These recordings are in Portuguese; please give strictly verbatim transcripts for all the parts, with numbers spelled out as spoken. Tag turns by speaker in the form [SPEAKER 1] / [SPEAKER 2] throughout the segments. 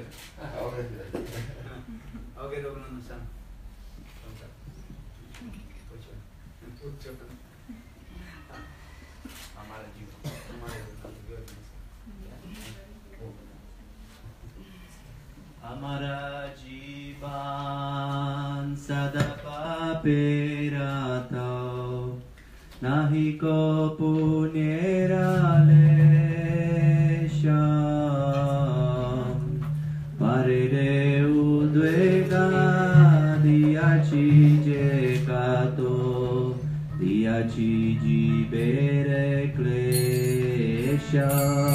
[SPEAKER 1] Oke, dua puluh enam sam.
[SPEAKER 2] Amara jivan sada papirato nahi ko punyera lesham parire udvega diaci jekato diaci jibere klesha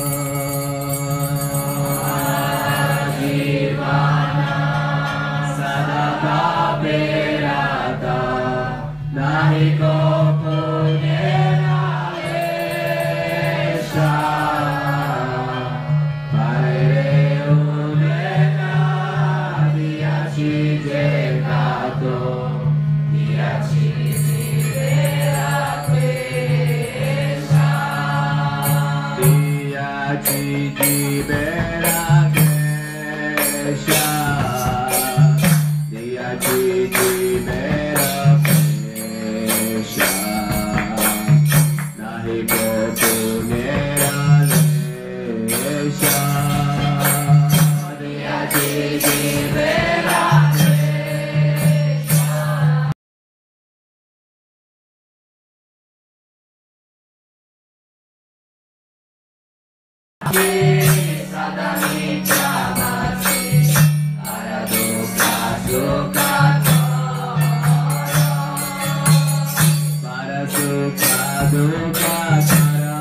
[SPEAKER 2] nahi ko punyera lesham parire udvega diaci jekato diaci jibera klesha diaci jibera klesha diaci jibera nahi ko punyera lesham diaci jibera sadami jamasi araduka suka para suka duka kara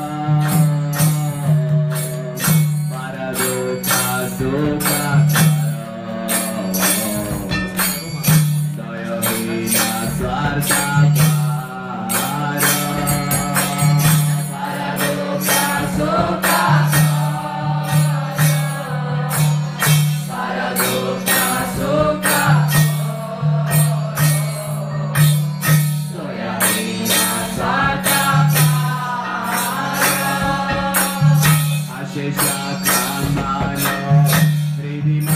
[SPEAKER 2] para duka suka kara daya hina swarta para para duka suka para duka suka daya hina swarta Ashesha kamano Ridima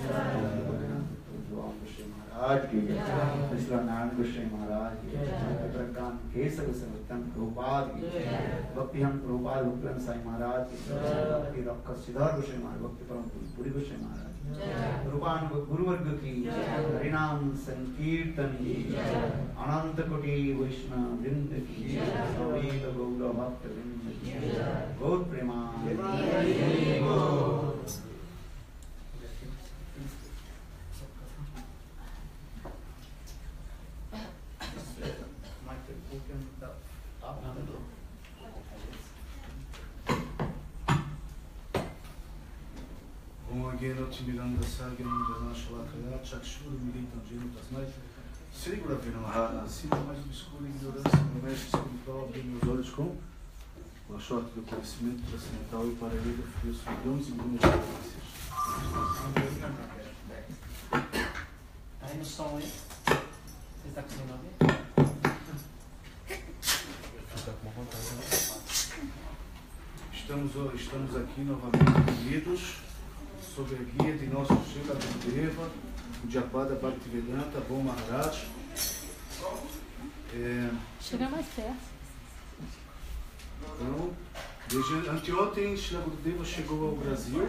[SPEAKER 3] महाराज की जय, नारायण गोस्वामी महाराज की जय, प्रज्ञान केशव सर्वोत्तम प्रभुपाद की जय, भक्ति हम प्रभुपाद भक्ति साईं महाराज की जय, भक्ति रक्षा सिद्धार्थ गोस्वामी महाराज, भक्ति परम पुरी गोस्वामी महाराज रूपान गुरुवर्ग की जय, हरिनाम संकीर्तन की जय, अनंत कोटि वैष्णव वृंद की जय, समेत गौर भक्त वृंद की जय, गौर Premanand.
[SPEAKER 4] Miranda Sagan, Jana Shalakaya, Chakshura, Militam, Gino Tasmai, Sri Gurave Namaha, sinta mais obscura ignorância no mestre espiritual, abrir meus olhos com o short do conhecimento transcendental e para ele ofereço milhões e milhões de graças.
[SPEAKER 5] Tá aí no som aí? Você está conseguindo ouvir? Está com uma vontade, né?
[SPEAKER 4] Estamos, estamos aqui novamente unidos sob a guia de nosso Srila Gurudeva, o Japada Bhaktivedanta Bom Maharaj. É,
[SPEAKER 6] Chega mais perto.
[SPEAKER 4] Então, desde anteontem, Srila Gurudeva chegou ao Brasil.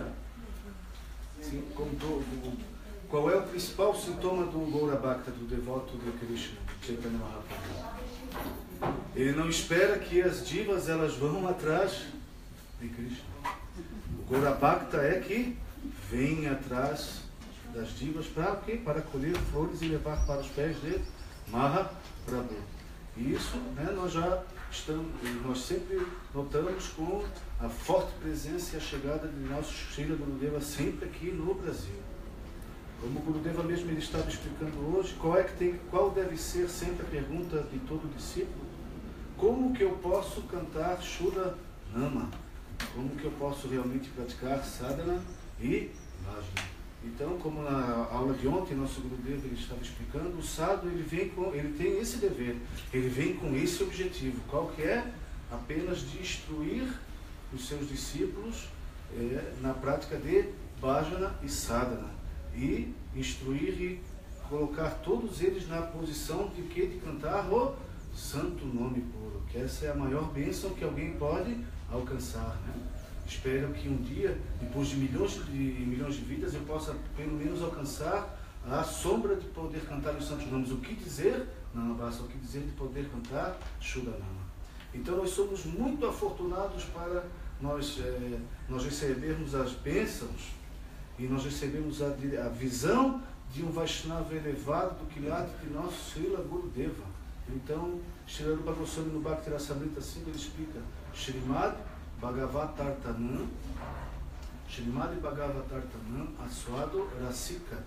[SPEAKER 4] Sim, contou, qual é o principal sintoma do Gaura Bhakta, do devoto de Krishna, Chaitanya Mahaprabhu? Ele não espera que as divas elas vão atrás de Krishna. O Gaura Bhakta é que vem atrás das divas para quê? Para colher flores e levar para os pés de Mahaprabhu. E isso, né, nós já estamos, nós sempre notamos com a forte presença e a chegada de nosso Srila Gurudeva sempre aqui no Brasil. Como o Gurudeva mesmo ele estava explicando hoje, qual é que tem, qual deve ser sempre a pergunta de todo discípulo? Como que eu posso cantar Shura Nama? Como que eu posso realmente praticar sadhana e bhajana? Então, como na aula de ontem, nosso Gurudeva ele estava explicando, o sadhu ele vem com, ele tem esse dever, ele vem com esse objetivo, qual que é? Apenas de instruir os seus discípulos é, na prática de bhajana e sadhana, e instruir e colocar todos eles na posição de que de cantar o santo nome puro, que essa é a maior bênção que alguém pode alcançar, né? Espero que um dia, depois de milhões de milhões de vidas, eu possa pelo menos alcançar a sombra de poder cantar os santos nomes. O que dizer? Não basta o que dizer de poder cantar Shudanama. Então nós somos muito afortunados para nós, é, nós recebermos as bênçãos e nós recebemos a, a visão de um Vaishnava elevado do quilate de nosso Srila Gurudeva. Então, Srila Rupa Goswami no Bhakti Rasamrita cinco ele explica Shrimad Bhagavatartanam Shrimad Bhagavatartanam Aswado Rasika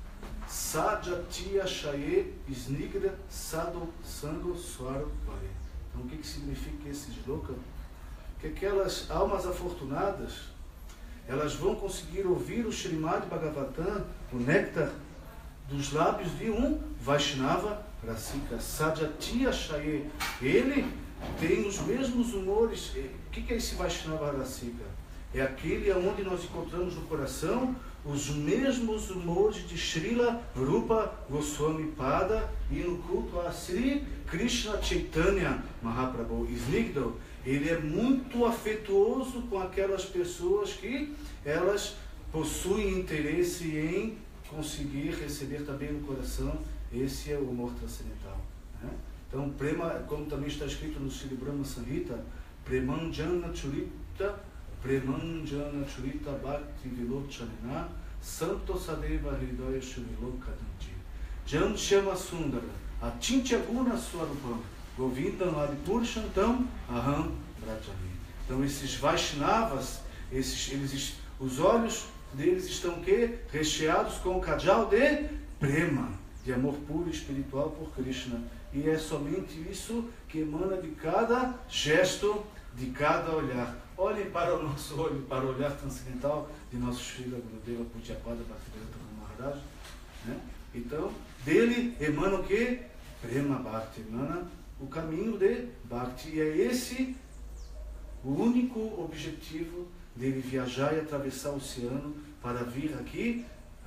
[SPEAKER 4] Sajatiya Shaye Snigda Sado Sango Swaro Pare. Então, o que, que significa esse shloka? Que aquelas almas afortunadas elas vão conseguir ouvir o Shrimad Bhagavatam, o néctar dos lábios de um Vaishnava Rasika, Sajatiya Shaye. Ele tem os mesmos humores. O que é esse Vaishnava Rasika? É aquele onde nós encontramos no coração os mesmos humores de Srila Rupa Goswami Pada e no culto a Sri Krishna Chaitanya Mahaprabhu. Snigdha, ele é muito afetuoso com aquelas pessoas que elas possuem interesse em conseguir receber também no coração. Esse é o humor transcendental, né? Então, prema, como também está escrito no Sri Brahma Samhita, Premanjana Churita, Premanjana Churita Bhakti Vilochanina, Santo Sadeva Hridaya Shrilokadanti, Jan Shama Sundara, Atintya Guna Swarupam, Govindam Adipurushantam, Aham Brajami. Então, esses Vaishnavas, esses, eles, os olhos deles estão o quê? Recheados com o kajal de prema, de amor puro e espiritual por Krishna. E é somente isso que emana de cada gesto, de cada olhar. Olhem para o nosso olho, para o olhar transcendental de nosso Srila Gurudeva Pujyapada Bhaktivedanta Maharaj, né? Então, dele emana o que? Prema Bhakti, emana o caminho de Bhakti. E é esse o único objetivo dele viajar e atravessar o oceano para vir aqui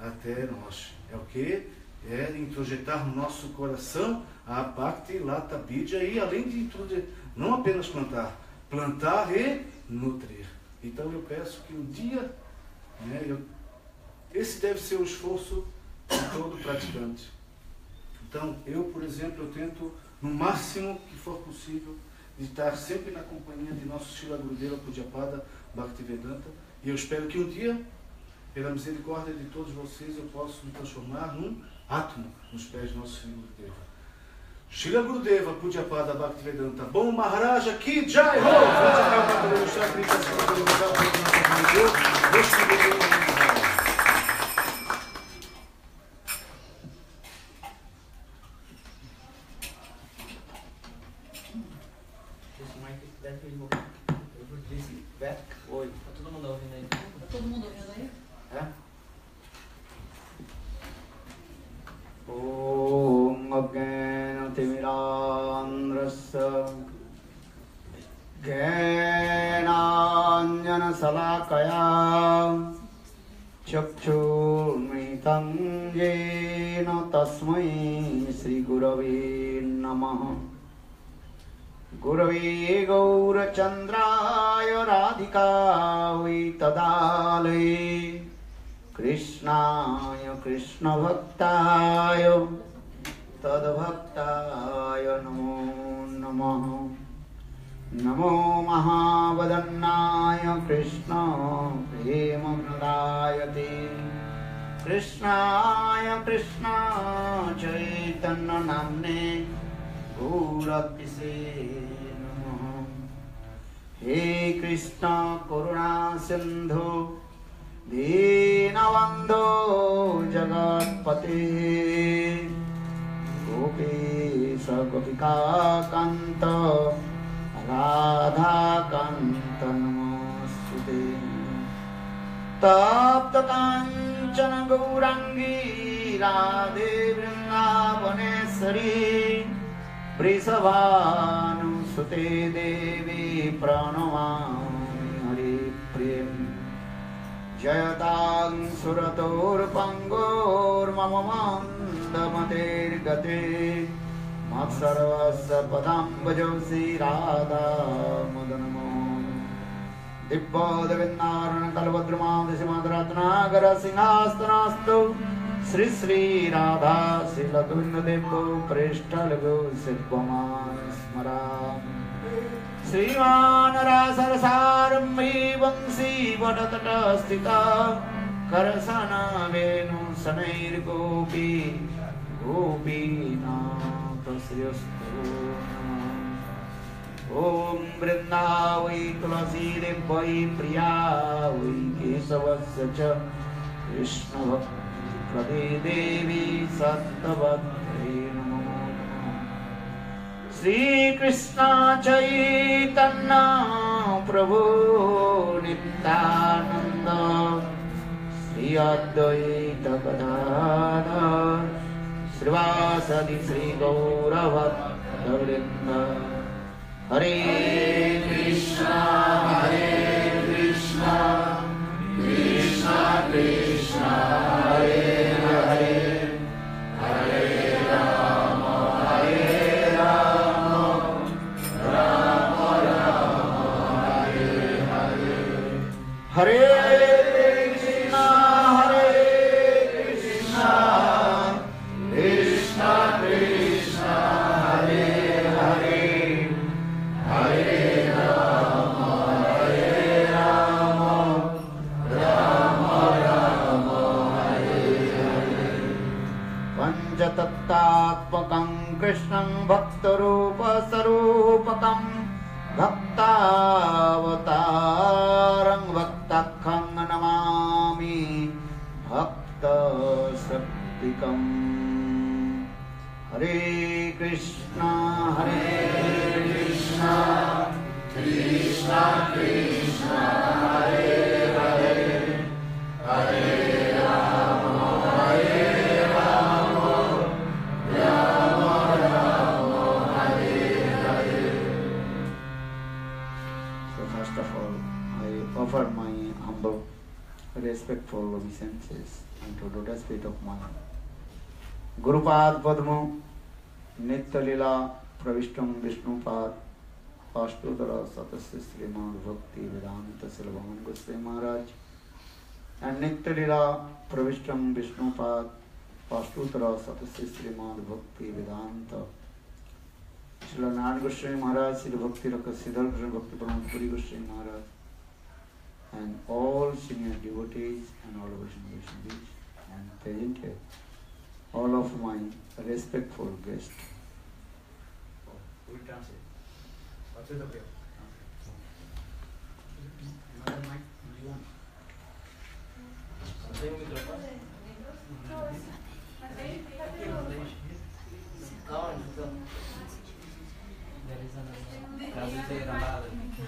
[SPEAKER 4] até nós. É o que? É introjetar no nosso coração a Bhakti Lata Bidya e além de introjetar, não apenas plantar, plantar e nutrir. Então eu peço que um dia, né, eu, esse deve ser o esforço de todo praticante. Então eu, por exemplo, eu tento no máximo que for possível de estar sempre na companhia de nosso Srila Gurudeva Pujyapada Bhaktivedanta, e eu espero que um dia, pela misericórdia de todos vocês, eu possa me transformar num átomo nos pés de nosso Srila Gurudeva. Srila Gurudeva Pujyapada Bhaktivedanta Bom Maharaja Ki Jai Ho!
[SPEAKER 3] Oi.
[SPEAKER 5] Tá todo mundo ouvindo aí?
[SPEAKER 6] Tá todo mundo ouvindo aí?
[SPEAKER 3] É? Om Agena Timirandrasya Genanjana Salakaya Chakshurmitam Jena Tasmai Sri Gurave Namaha Gurave Gaurachandraya Radhikavai Tadalai Krishnaya Krishna Bhaktaya Tadbhaktaya Namo Namaha Namo Mahavadannaya Krishna Premamnadayate Krishnaya Krishna Chaitanya Namne Gaurapise Namaha He Krishna Karuna Sindhu Deenabandho Jagatpate Gopesha Gopika Kanta Radha Kanta Namostute Tapta Kanchana Gaurangi Radhe Vrindavaneshwari Vrisabhanusute Devi Pranamami Hari Prem Jayatang Surator Pangor Mamamandamater Gate Matsarvasa Padam Bhajavsi Radha Madanamon Dibba Devinarana Kalvadramam Desimadratnagara Sinhastanastu Sri Sri Radha Silatunna Debbo Prishthalago Sibhaman Smaram Sriman Rasarasarambi Vansi Vadatata Sthita Karasana Venu Sanair Gopi Gopina Tasyastu Om Vrindavai Tulasi Devai Priyavai Kesavasya Cha Krishna Bhakti Devi Sattavakti Namo Sri Krishna Chaitanya Prabhu Nityananda Sri Advaita Gadadhar Srivasadi Sri Gauravata Vrinda Hare Krishna Hare Krishna Krishna Krishna Hare Hare Hare Rama Hare Rama Rama Rama Hare Hare Hare Krishna Hare Krishna Krishna Krishna Hare Hare Hare Rama Hare Rama Rama Rama Hare Hare Panchatattvatmakam Krishnam Bhaktarupa Sarupakam Bhaktavatarang Bhaktakham Namami Bhakta Saktikam Hare Krishna Hare Krishna Krishna Krishna Hare Hare Hare Rama Hare Rama Rama Rama Hare Hare. So first of all, I offer my humble respect respectful obeisances unto lotus feet of my Gurupad Padmo Nitya Lila Pravishtam Vishnupad Ashtodara Satasya Srimad Bhakti Vedanta Silvaman Goswami Maharaj and Nitya Lila Pravishtam Vishnupad Ashtodara Satasya Srimad Bhakti Vedanta Srila Narad Goswami Maharaj, Sri Bhakti Raka Siddhar Krishna Bhakti Pramod Puri Goswami Maharaj and all senior devotees and all Vaishnavas and present here, all of my respectful guests.
[SPEAKER 1] We translate. What's the prayer? Another mic? Only one. Same microphone?
[SPEAKER 5] There is another. Travel say Ramada.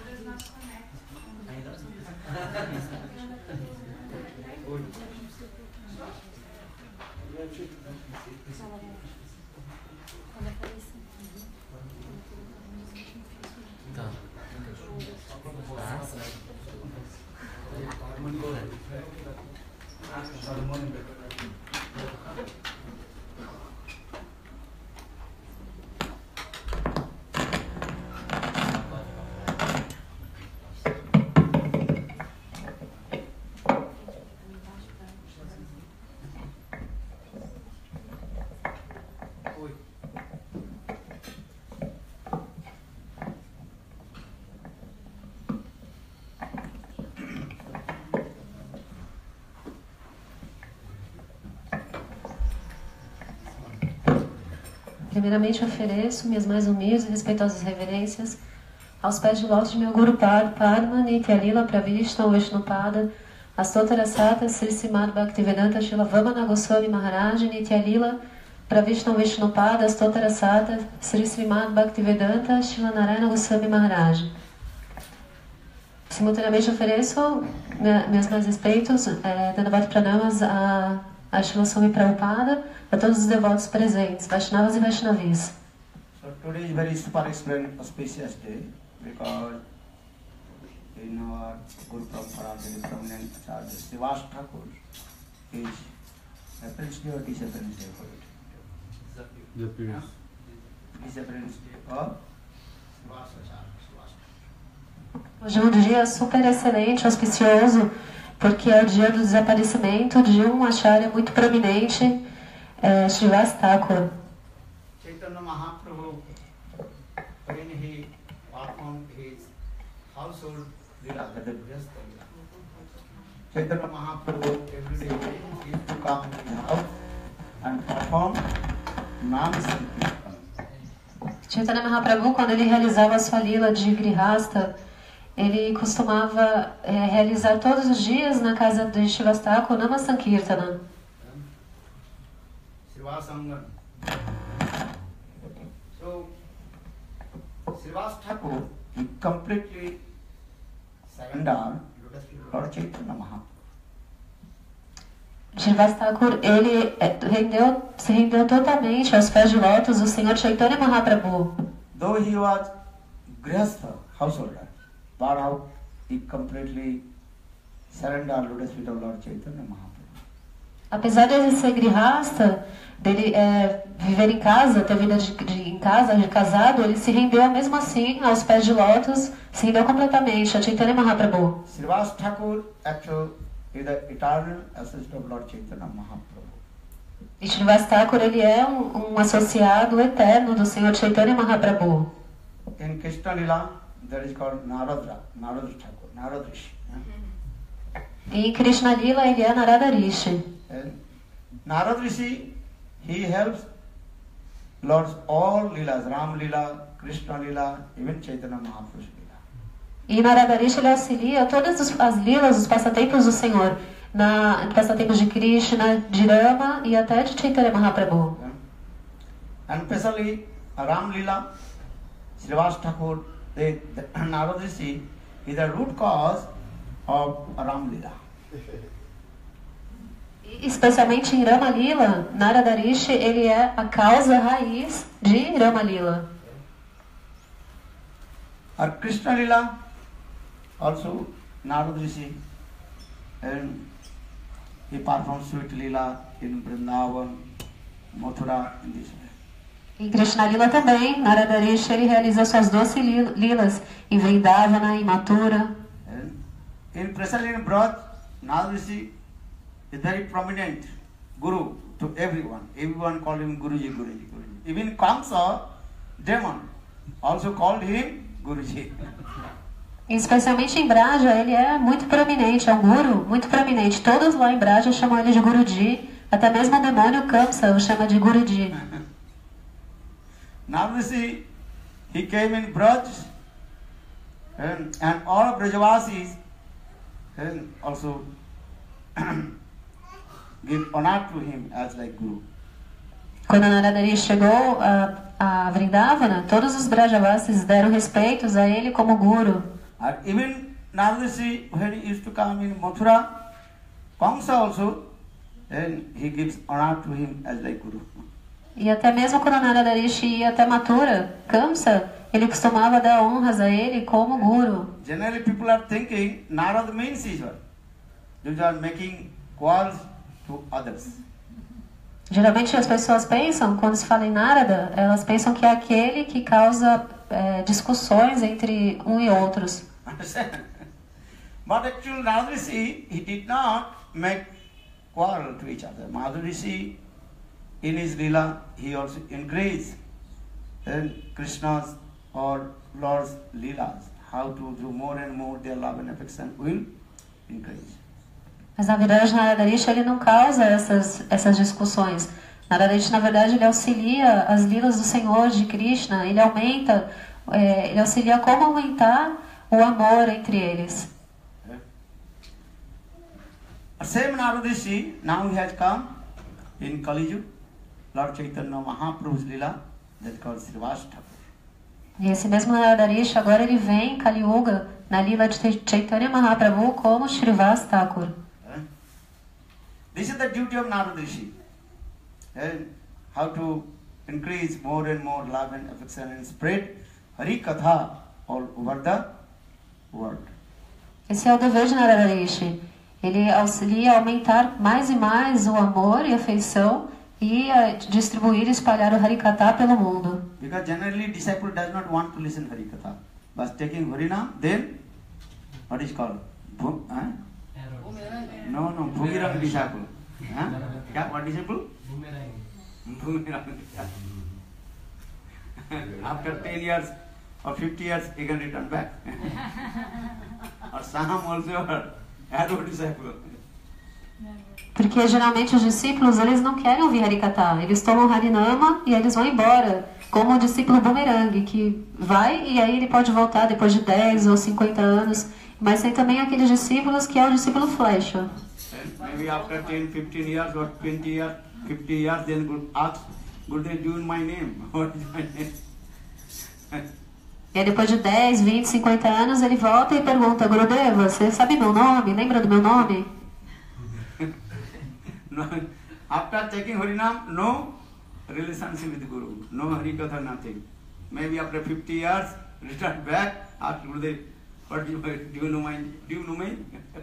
[SPEAKER 6] Primeiramente ofereço minhas mais humildes e respeitosas reverências aos pés de lótus de meu Guru Pad, Padma, Nitya Lila, Pravishtam, Vishnupada, Astotara Sata, Sri Srimad Bhaktivedanta Shila Vamana Goswami Maharaj, Nitya Lila, Pravishtam, Vishnupada, Astotara Sata, Sri Srimad Bhaktivedanta Shila Narayana Goswami Maharaj. Simultaneamente ofereço meus mais respeitos, é, Dandavat Pranamas a, a Shila Swami Prabhupada, a todos os devotos presentes, Vaishnavas e Vaishnavis.
[SPEAKER 3] So today is very super auspicious day because in our Guru Parampara, the prominent Acharya Srivas Thakur is appearance day or disappearance day for it?
[SPEAKER 2] Disappearance.
[SPEAKER 3] Disappearance day of Srivas Acharya.
[SPEAKER 6] Hoje é um dia super excelente, auspicioso, porque é o dia do desaparecimento de um acharya muito prominente, é, Srivas Thakur.
[SPEAKER 3] Chaitanya Mahaprabhu, when he performed his household lila, that is Vyasta lila, Chaitanya Mahaprabhu every day used to come to the house and perform Nam Sankirtan.
[SPEAKER 6] Chaitanya Mahaprabhu, quando ele realizava a sua lila de Grihasta, ele costumava é, realizar todos os dias na casa de Srivas Thakur Nama Sankirtana.
[SPEAKER 3] Srivasangam. So, Srivas Thakur, he completely surrendered Lord Chaitanya Mahaprabhu.
[SPEAKER 6] Srivas Thakur, ele rendeu, se rendeu totalmente aos pés de lótus do Senhor Chaitanya Mahaprabhu.
[SPEAKER 3] Though he was Grihastha, householder, but how he completely surrendered lotus feet of Lord Chaitanya Mahaprabhu.
[SPEAKER 6] Apesar de ele ser grihasta, dele é, viver em casa, ter vida de, de, em casa, de casado, ele se rendeu mesmo assim aos pés de lótus, se rendeu completamente a Chaitanya Mahaprabhu.
[SPEAKER 3] Srivas Thakur actually is the eternal assistant of Lord Chaitanya Mahaprabhu.
[SPEAKER 6] E Srivas Thakur, ele é um, um associado eterno do Senhor Chaitanya Mahaprabhu.
[SPEAKER 3] In Krishna Lila, that is called Naradra, Narad Thakur, Narad Rishi. Yeah?
[SPEAKER 6] E em Krishna Lila, ele é Narada Rishi.
[SPEAKER 3] And Narad Rishi, he helps Lord's all Leelas, Ram Leela, Krishna Leela, even Chaitanya Mahaprabhu's Leela.
[SPEAKER 6] E Narada Rishi, ele auxilia todas as lilas, os passatempos do Senhor, na passatempos de Krishna, de Rama e até de Chaitanya Mahaprabhu.
[SPEAKER 3] Yeah? And especially Ram Leela, Srivas Thakur, the, the Narad Rishi is the root cause of Ram Leela.
[SPEAKER 6] Especialmente em Rama Lila, Narada Rishi, ele é a causa raiz de Rama Lila.
[SPEAKER 3] Or Krishna Lila, also Narad Rishi, and he performed sweet lila in Vrindavan, Mathura, in this way.
[SPEAKER 6] Em Krishna Lila também, Narada Rishi, ele realiza suas doce li- lilas em Vrindavana, em Mathura.
[SPEAKER 3] And in Prasalina Braj, Narada Rishi is very prominent guru to everyone. Everyone called him Guruji, Guruji, Guruji. Even Kamsa, demon, also called him Guruji.
[SPEAKER 6] Especialmente em Braja, ele é muito prominente, é um guru muito prominente. Todos lá em Braja chamam ele de Guruji, até mesmo o demônio Kamsa o chama de Guruji.
[SPEAKER 3] Now you see, he came in Braj, and, and all of Brajavasis and also give honor to him as like Guru.
[SPEAKER 6] Quando Narada Rishi chegou a, a Vrindavana, todos os Brajavasis deram respeitos a ele como guru.
[SPEAKER 3] And even Narada Rishi, when he used to come in Mathura, Kamsa also, and he gives honor to him as like Guru.
[SPEAKER 6] E até mesmo quando Narada Rishi ia até Mathura, Kamsa, ele costumava dar honras a ele como guru.
[SPEAKER 3] Generally people are thinking Narada means Ishwar. Those are making quarrels to others.
[SPEAKER 6] Geralmente as pessoas pensam, quando se fala em Narada, elas pensam que é aquele que causa é, discussões entre um e outros.
[SPEAKER 3] Understand? But actually Narada Rishi, he did not make quarrel to each other. Narada Rishi, in his lila, he also increased in Krishna's or Lord's leelas. How to do more and more their love and affection will increase.
[SPEAKER 6] Mas na verdade Narada Rishi ele não causa essas, essas discussões. Narada Rishi na verdade ele auxilia as lilas do Senhor de Krishna, ele aumenta, é, ele auxilia como aumentar o amor entre eles.
[SPEAKER 3] Same Narada Rishi, now he has come in Kali Yuga, Lord Chaitanya Mahaprabhu's lila, that's called Srivas Thakur.
[SPEAKER 6] E esse mesmo Narada Rishi agora ele vem em Kali Yuga, na lila de Chaitanya Mahaprabhu como Srivas Thakur.
[SPEAKER 3] This is the duty of Narada Rishi. And how to increase more and more love and affection and spread Hari Katha all over the world.
[SPEAKER 6] Esse é o dever de Narada Rishi. Ele auxilia a aumentar mais e mais o amor e a afeição e a distribuir e espalhar o Harikatha pelo mundo.
[SPEAKER 3] Because generally disciple does not want to listen Hari Katha. But taking Harinam, then what is called? Bhu, huh? No, no, Bhumirang disciple. Huh? Yeah, what disciple? Bhumirang disciple. After ten years or fifty years, he can return back. Or Sam also, arrow disciple.
[SPEAKER 6] Porque geralmente os discípulos eles não querem ouvir Harikatha. Eles tomam Harinama e eles vão embora. Como o discípulo bumerangue, que vai e aí ele pode voltar depois de dez ou cinquenta anos. Mas tem também aqueles discípulos que é o discípulo flecha.
[SPEAKER 3] Maybe after ten, fifteen years or twenty years, fifty years, then Guru ask, Gurudev, do you know my name? What is my name?
[SPEAKER 6] E aí depois de dez, vinte, cinquenta anos ele volta e pergunta, Gurudeva, você sabe meu nome? Lembra do meu nome?
[SPEAKER 3] No, after taking Harinam, no relationship with Guru, no Harikatha, nothing. Maybe after fifty years, return back, ask Gurudev, what do you, do you know my, do you know me?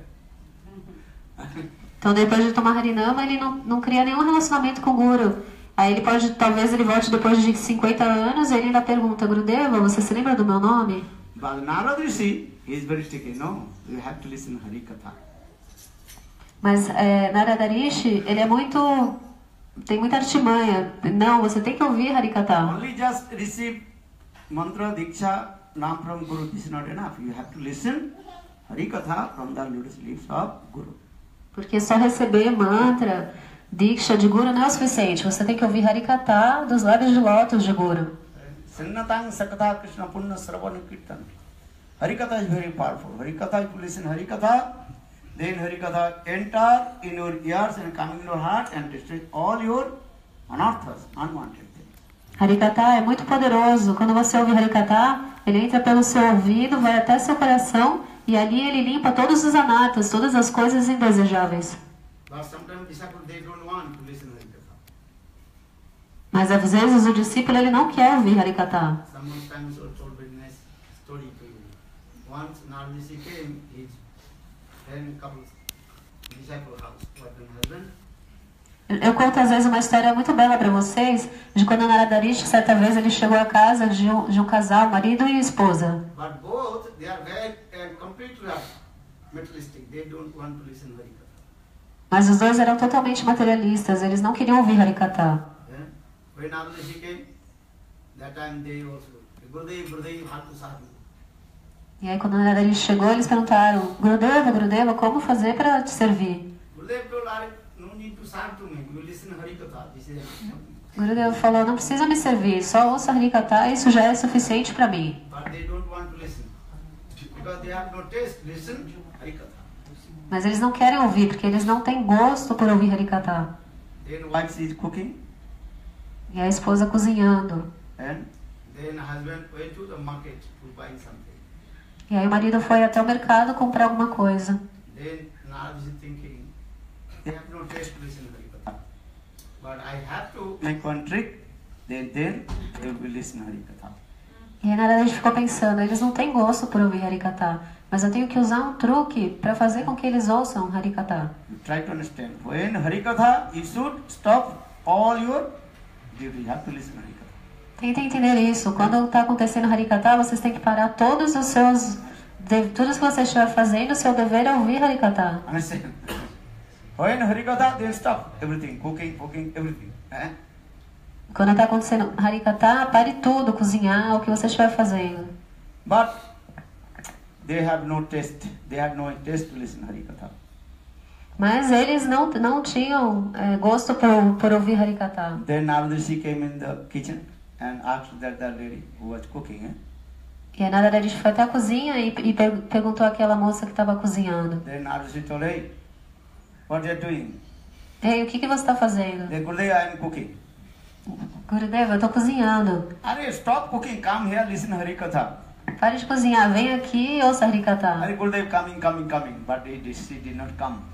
[SPEAKER 6] Então depois de tomar Harinama ele não, não cria nenhum relacionamento com o Guru. Aí ele pode, talvez ele volte depois de cinquenta anos e ele ainda pergunta, Gurudeva, você se lembra do meu nome?
[SPEAKER 3] But Narada Rishi, he is very sticky. No, you have to listen Harikatha.
[SPEAKER 6] Mas é, Narada Rishi, ele é muito, tem muita artimanha. Não, você tem que ouvir Harikatha.
[SPEAKER 3] Only just receive mantra, diksha, nam from Guru, this is not enough. You have to listen Harikatha from the lotus lips of Guru.
[SPEAKER 6] Porque só receber mantra, diksha de Guru não é o suficiente. Você tem que ouvir Harikatha dos lábios de lótus de Guru.
[SPEAKER 3] Sannatang Sakatha Krishna Punna Sravana Kirtan. Harikatha is very powerful. Harikatha, if you listen Harikatha, then Harikatha enter in your ears and come in your heart and destroy all your anarthas, unwanted things.
[SPEAKER 6] Harikatha é muito poderoso. Quando você ouve Harikatha, ele entra pelo seu ouvido, vai até seu coração e ali ele limpa todos os anartas, todas as coisas indesejáveis.
[SPEAKER 3] But sometimes disciples they don't want to listen Harikatha.
[SPEAKER 6] Mas às vezes o discípulo ele não quer ouvir Harikatha.
[SPEAKER 3] Sometimes I told very nice story to you. Once Narada Rishi came, his ten couples
[SPEAKER 1] disciple house. What the husband?
[SPEAKER 6] Eu conto às vezes uma história muito bela para vocês de quando Narada Rishi, certa vez, ele chegou à casa de um, de um casal, marido e esposa.
[SPEAKER 1] But both, they are very uh, completely materialistic. They don't want to listen Harikatha.
[SPEAKER 6] Mas os dois eram totalmente materialistas, eles não queriam ouvir Harikatha.
[SPEAKER 1] Yeah? When Narada Rishi came, that time they also, Gurudev, Gurudev, Hatu Sadhu.
[SPEAKER 6] E aí quando Narada Rishi chegou, eles perguntaram, Gurudeva, Gurudeva, como fazer para te servir?
[SPEAKER 1] Gurudev told, no need to serve to me, you listen Harikatha. This is
[SPEAKER 6] Gurudeva falou, não precisa me servir, só ouça Harikatha, isso já é suficiente para mim.
[SPEAKER 1] But they don't want to listen. Because they have no taste, listen Harikatha.
[SPEAKER 6] Mas eles não querem ouvir, porque eles não têm gosto por ouvir Harikatha.
[SPEAKER 1] Then
[SPEAKER 3] Wife is cooking
[SPEAKER 6] E a esposa cozinhando.
[SPEAKER 3] and
[SPEAKER 1] Then husband went to the market to buy something.
[SPEAKER 6] E aí o marido foi até o mercado comprar alguma coisa.
[SPEAKER 1] Then Narada is thinking, they have no taste to listen Harikatha. But I have to,
[SPEAKER 3] make one trick, then then they will listen Harikatha.
[SPEAKER 6] E aí Narada Rishi ficou pensando, eles não têm gosto por ouvir Harikatha, mas eu tenho que usar um truque para fazer com que eles ouçam Harikatha.
[SPEAKER 3] You try to understand. When Harikatha, you should stop all your duty. You have to listen Harikatha.
[SPEAKER 6] Tentem entender isso. Quando está acontecendo Harikatha, vocês têm que parar todos os seus... De, tudo que você estiver fazendo, o seu dever é ouvir Harikatha.
[SPEAKER 3] Understand? When Harikatha, then stop everything, cooking, cooking, everything. Eh?
[SPEAKER 6] Quando está acontecendo Harikatha, pare tudo, cozinhar, o que você estiver fazendo.
[SPEAKER 3] But they have no taste. They have no taste to listen Harikatha.
[SPEAKER 6] Mas eles não, não tinham é, gosto por, por ouvir Harikatha.
[SPEAKER 3] Then Narada Rishi came in the kitchen and asked that the lady who was cooking. Eh?
[SPEAKER 6] E a Narada Rishi foi até a cozinha e, e per, perguntou àquela moça que estava cozinhando.
[SPEAKER 3] Then Narada Rishi told, hey, what are you doing?
[SPEAKER 6] Ei, o que, que você está fazendo?
[SPEAKER 3] Then Gurudev, I am cooking.
[SPEAKER 6] Gurudeva, eu estou cozinhando.
[SPEAKER 3] Are stop cooking, come here, listen Harikatha.
[SPEAKER 6] Pare de cozinhar, vem aqui e ouça Harikatha.
[SPEAKER 3] Are Gurudev coming, coming, coming, but he did, she did not come.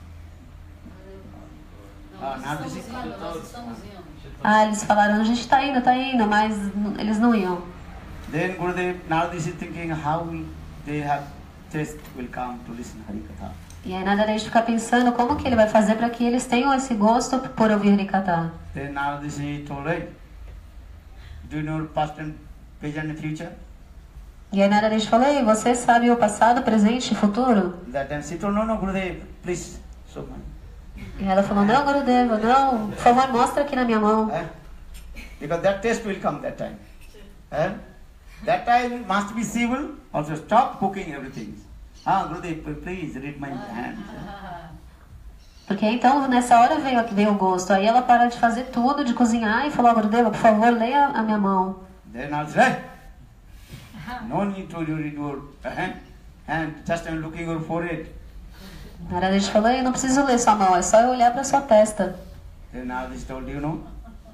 [SPEAKER 3] Ah, Narada Rishi.
[SPEAKER 6] Ah, eles falaram, a gente está indo, está indo, mas n- eles não iam.
[SPEAKER 3] Then Gurudev, Narada Rishi thinking how will they have taste will come to listen Harikatha.
[SPEAKER 6] E aí Narada Rishi fica pensando como que ele vai fazer para que eles tenham esse gosto por ouvir Harikatha.
[SPEAKER 3] Then Narada Rishi told, hey, do you know past and present and future?
[SPEAKER 6] E aí Narada Rishi falou, ei, você sabe o passado, presente e futuro?
[SPEAKER 3] That time she told, no, no, Gurudev, please show me.
[SPEAKER 6] E ela falou, não, Gurudeva, não, por favor, mostra aqui na minha mão.
[SPEAKER 3] Eh? Because that taste will come that time. Eh? That time must be civil, also stop cooking everything. Ah, Gurudev, please read my hand.
[SPEAKER 6] Porque então nessa hora veio, veio o gosto. Aí ela parou de fazer tudo, de cozinhar e falou, Gurudeva, por favor, leia a minha mão.
[SPEAKER 3] Then I'll say, no need to read your hand, hand, just I'm looking your forehead.
[SPEAKER 6] Narada Rishi falou, eu não preciso ler sua mão, é só eu olhar para sua testa.
[SPEAKER 3] Then Narada Rishi told, you know,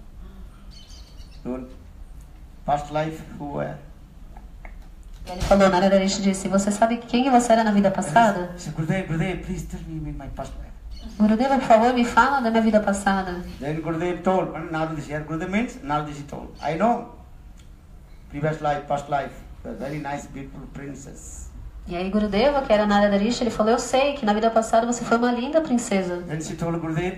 [SPEAKER 3] your past life, who were?
[SPEAKER 6] Ele falou, Narada Rishi disse, você sabe quem você era na vida passada?
[SPEAKER 3] He said, Gurudev, Gurudev, please tell me my past life.
[SPEAKER 6] Gurudeva, por favor, me fala da minha vida passada.
[SPEAKER 3] Then Gurudev told, and Narada Rishi, here Gurudev means Narada Rishi told, I know, previous life, past life, you are very nice, beautiful princess.
[SPEAKER 6] E aí Gurudeva, que era Narada Rishi, ele falou, eu sei que na vida passada você foi uma linda princesa.
[SPEAKER 3] Then she told Gurudev,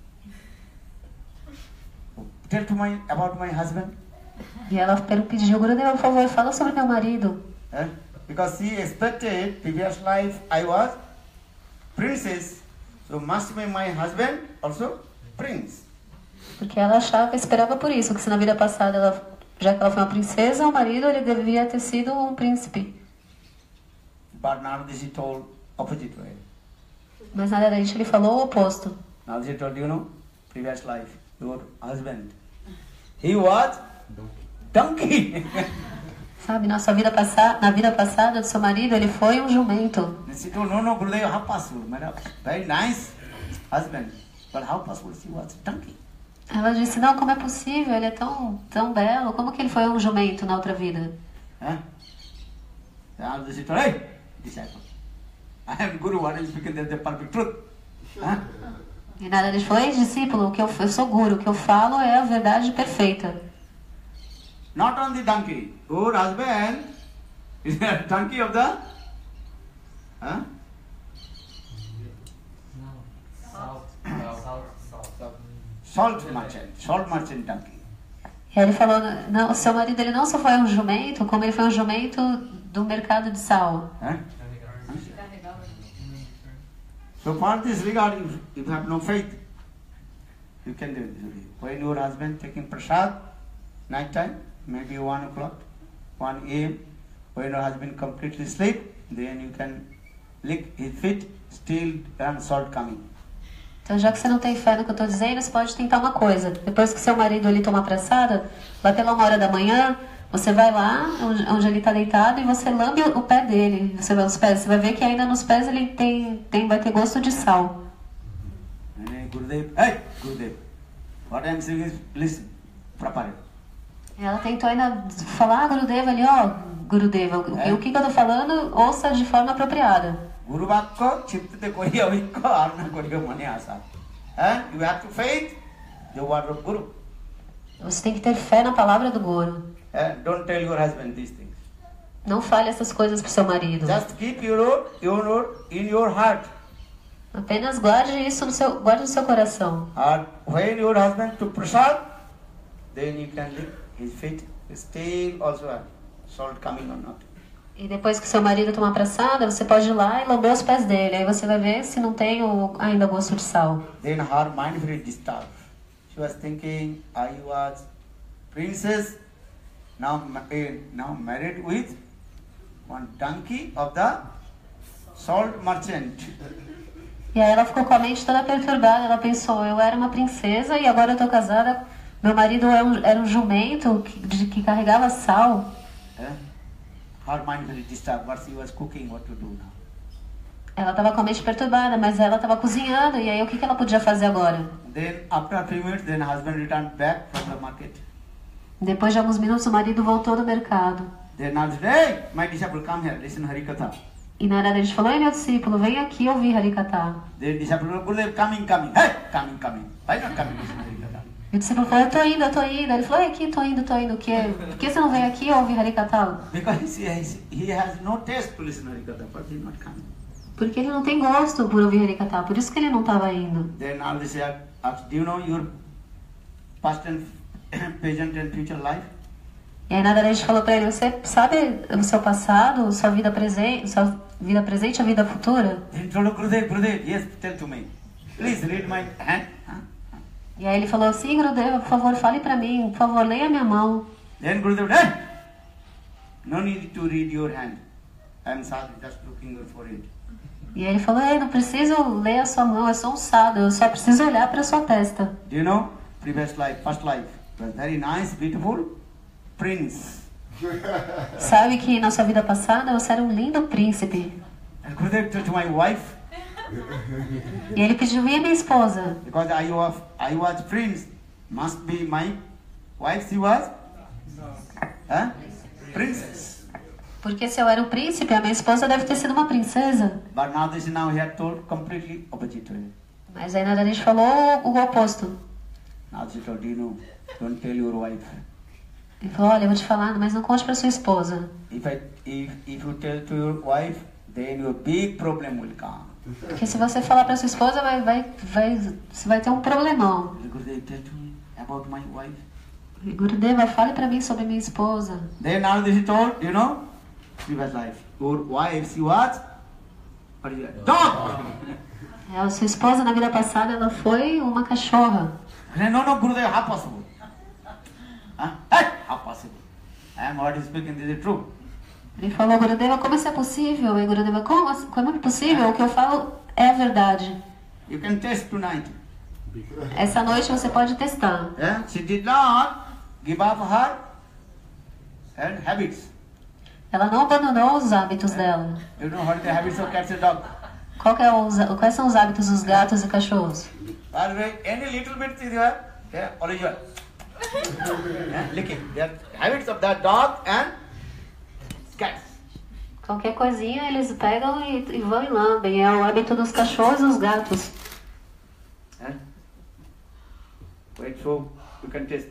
[SPEAKER 3] tell to my, about my husband.
[SPEAKER 6] E ela pediu, Gurudeva, por favor, fala sobre meu marido.
[SPEAKER 3] Eh? Because she expected previous life I was princess, so must be my husband also prince.
[SPEAKER 6] Porque ela achava, esperava por isso, que se na vida passada, ela, já que ela foi uma princesa, o marido ele devia ter sido um príncipe.
[SPEAKER 3] But Narada Rishi told opposite way.
[SPEAKER 6] Mas Narada Rishi ele falou o oposto.
[SPEAKER 3] Narada Rishi told, you know, previous life, your husband, he was donkey.
[SPEAKER 6] Sabe, na sua vida passada, na vida passada do seu marido, ele foi um jumento.
[SPEAKER 3] And she told, no, no, Gurudev, how possible? Madam, very nice husband, but how possible she was donkey?
[SPEAKER 6] Ela disse, não, como é possível? Ele é tão, tão belo. Como que ele foi um jumento na outra vida?
[SPEAKER 3] Huh? Narada Rishi told, hey, disciple, I am Guru, what is speaking, that's the perfect truth. Huh?
[SPEAKER 6] E Narada Rishi falou, ei, discípulo, o que eu, eu sou guru, o que eu falo é a verdade perfeita.
[SPEAKER 3] Not on the donkey. Your husband is the donkey of the... Huh? salt merchant, salt merchant donkey.
[SPEAKER 6] E aí ele falou, não, o seu marido ele não só foi um jumento, como ele foi um jumento do mercado de sal.
[SPEAKER 3] Huh? So for this regard, if, if you have no faith, you can do it. When your husband taking prasad, night time, maybe one o'clock, one a m, when your husband completely sleep, then you can lick his feet, still and salt coming.
[SPEAKER 6] Então, já que você não tem fé no que eu estou dizendo, você pode tentar uma coisa. Depois que seu marido ele toma pressada, lá pela uma hora da manhã, você vai lá onde, onde ele está deitado e você lambe o pé dele. Você vai, os pés, você vai ver que ainda nos pés ele tem, tem, vai ter gosto de sal.
[SPEAKER 3] Gurudev, hey, Gurudev, what I am saying is, listen, properly.
[SPEAKER 6] Ela tentou ainda falar, ah, Gurudeva ali, ó, Gurudeva,
[SPEAKER 3] É.
[SPEAKER 6] o que, que eu estou falando, ouça de forma apropriada.
[SPEAKER 3] Guru Vakko, Chipte Koriya Vikko, Arna Koriya Mane Asa. And you have to faith the word of Guru.
[SPEAKER 6] Você tem que ter fé na palavra do Guru.
[SPEAKER 3] And don't tell your husband these things.
[SPEAKER 6] Não fale essas coisas pro seu marido.
[SPEAKER 3] Just keep your, your in your heart.
[SPEAKER 6] Apenas guarde isso no seu, guarde no seu coração.
[SPEAKER 3] And when your husband took prasad, then you can lick his feet. Still also have salt coming or not.
[SPEAKER 6] E depois que seu marido tomar pressada, você pode ir lá e lamber os pés dele. Aí você vai ver se não tem o, ainda gosto de sal.
[SPEAKER 3] Then her mind very disturbed. She was thinking, I was princess, now, ma- eh, now married with one donkey of the salt merchant.
[SPEAKER 6] E aí ela ficou com a mente toda perturbada. Ela pensou, eu era uma princesa e agora eu tô casada. Meu marido era um, era um jumento que, de, que carregava sal.
[SPEAKER 3] Eh? Her mind very disturbed. What she was cooking, what to do now?
[SPEAKER 6] Ela estava com a mente perturbada, mas ela estava cozinhando. E aí o que, que ela podia fazer agora?
[SPEAKER 3] Then after a few minutes, then husband returned back from the market.
[SPEAKER 6] Depois de alguns minutos, o marido voltou do mercado.
[SPEAKER 3] Then now said, hey, my disciple, come here, listen Harikatha.
[SPEAKER 6] E na hora ele falou, ei meu discípulo, vem aqui ouvir Harikatha.
[SPEAKER 3] The disciple, Gurudev, coming, coming. Hey, coming, coming. Why not coming, listen Harikatha?
[SPEAKER 6] E o discípulo falou, eu tô indo, eu tô indo. Ele falou, ei, aqui, tô indo, tô indo. O quê? Por que você não vem aqui ouvir Harikatha?
[SPEAKER 3] Because he has, he has no taste to listen Harikatha, but he is not coming.
[SPEAKER 6] Porque ele não tem gosto por ouvir Harikatha, por isso que ele não estava indo.
[SPEAKER 3] Then all this, uh, do you know your past and present and future life?
[SPEAKER 6] E aí na hora a gente falou pra ele, você sabe o seu passado, sua vida presente, sua vida presente e a vida futura?
[SPEAKER 3] Then told Gurudev, Gurudev, yes, tell to me. Please read my hand. Huh?
[SPEAKER 6] E aí ele falou assim, Gurudeva, por favor, fale pra mim, por favor, leia minha mão.
[SPEAKER 3] Then Gurudev, hey, no need to read your hand. I am sadhu, just looking for it.
[SPEAKER 6] E aí ele falou, ei, não preciso ler a sua mão, eu sou um sadhu, eu só preciso olhar pra sua testa.
[SPEAKER 3] Do you know, previous life, first life, was very nice, beautiful prince.
[SPEAKER 6] Sabe que na sua vida passada você era um lindo príncipe.
[SPEAKER 3] And Gurudev told to my wife,
[SPEAKER 6] E ele pediu, e a minha esposa?
[SPEAKER 3] because I was, I was prince, must be my wife, she was huh? Princess.
[SPEAKER 6] Porque se eu era um príncipe, a minha esposa deve ter sido uma princesa.
[SPEAKER 3] But now this now he had told completely opposite way.
[SPEAKER 6] Mas aí na hora a gente falou o, o oposto.
[SPEAKER 3] Now she told, you know, don't tell your wife.
[SPEAKER 6] Ele falou, olha, eu vou te falar, mas não conte pra sua esposa.
[SPEAKER 3] If I, if, if you tell to your wife, then your big problem will come.
[SPEAKER 6] Porque se você falar pra sua esposa, vai, vai, vai, você vai ter um problemão.
[SPEAKER 3] Gurudev tell to me about my wife.
[SPEAKER 6] E Gurudeva, fale pra mim sobre minha esposa.
[SPEAKER 3] Then now this he told, you know, previous life, your wife, she was, what is that? Dog!
[SPEAKER 6] É, a sua esposa na vida passada, ela foi uma cachorra.
[SPEAKER 3] I said, no, no, Gurudev, how possible? Huh? Hey, how possible? I am what is speaking, this is true.
[SPEAKER 6] Ele falou, Gurudeva, como isso é possível? E Gurudeva, como, assim- como é possível? O que eu falo é a verdade.
[SPEAKER 3] You can test tonight.
[SPEAKER 6] Essa noite você pode testar.
[SPEAKER 3] Yeah? She did not give up her and habits.
[SPEAKER 6] Ela não abandonou os hábitos dela.
[SPEAKER 3] You know what are the habits of cats and dogs?
[SPEAKER 6] Qual que é os, quais são os hábitos dos gatos e cachorros?
[SPEAKER 3] By the way, any little bit is your, yeah, always your. Yeah, licking. They are habits of that dog and cats.
[SPEAKER 6] Qualquer coisinha eles pegam e, e vão e lambem. É o hábito dos cachorros e dos gatos.
[SPEAKER 3] Yeah? Wait, so you can test.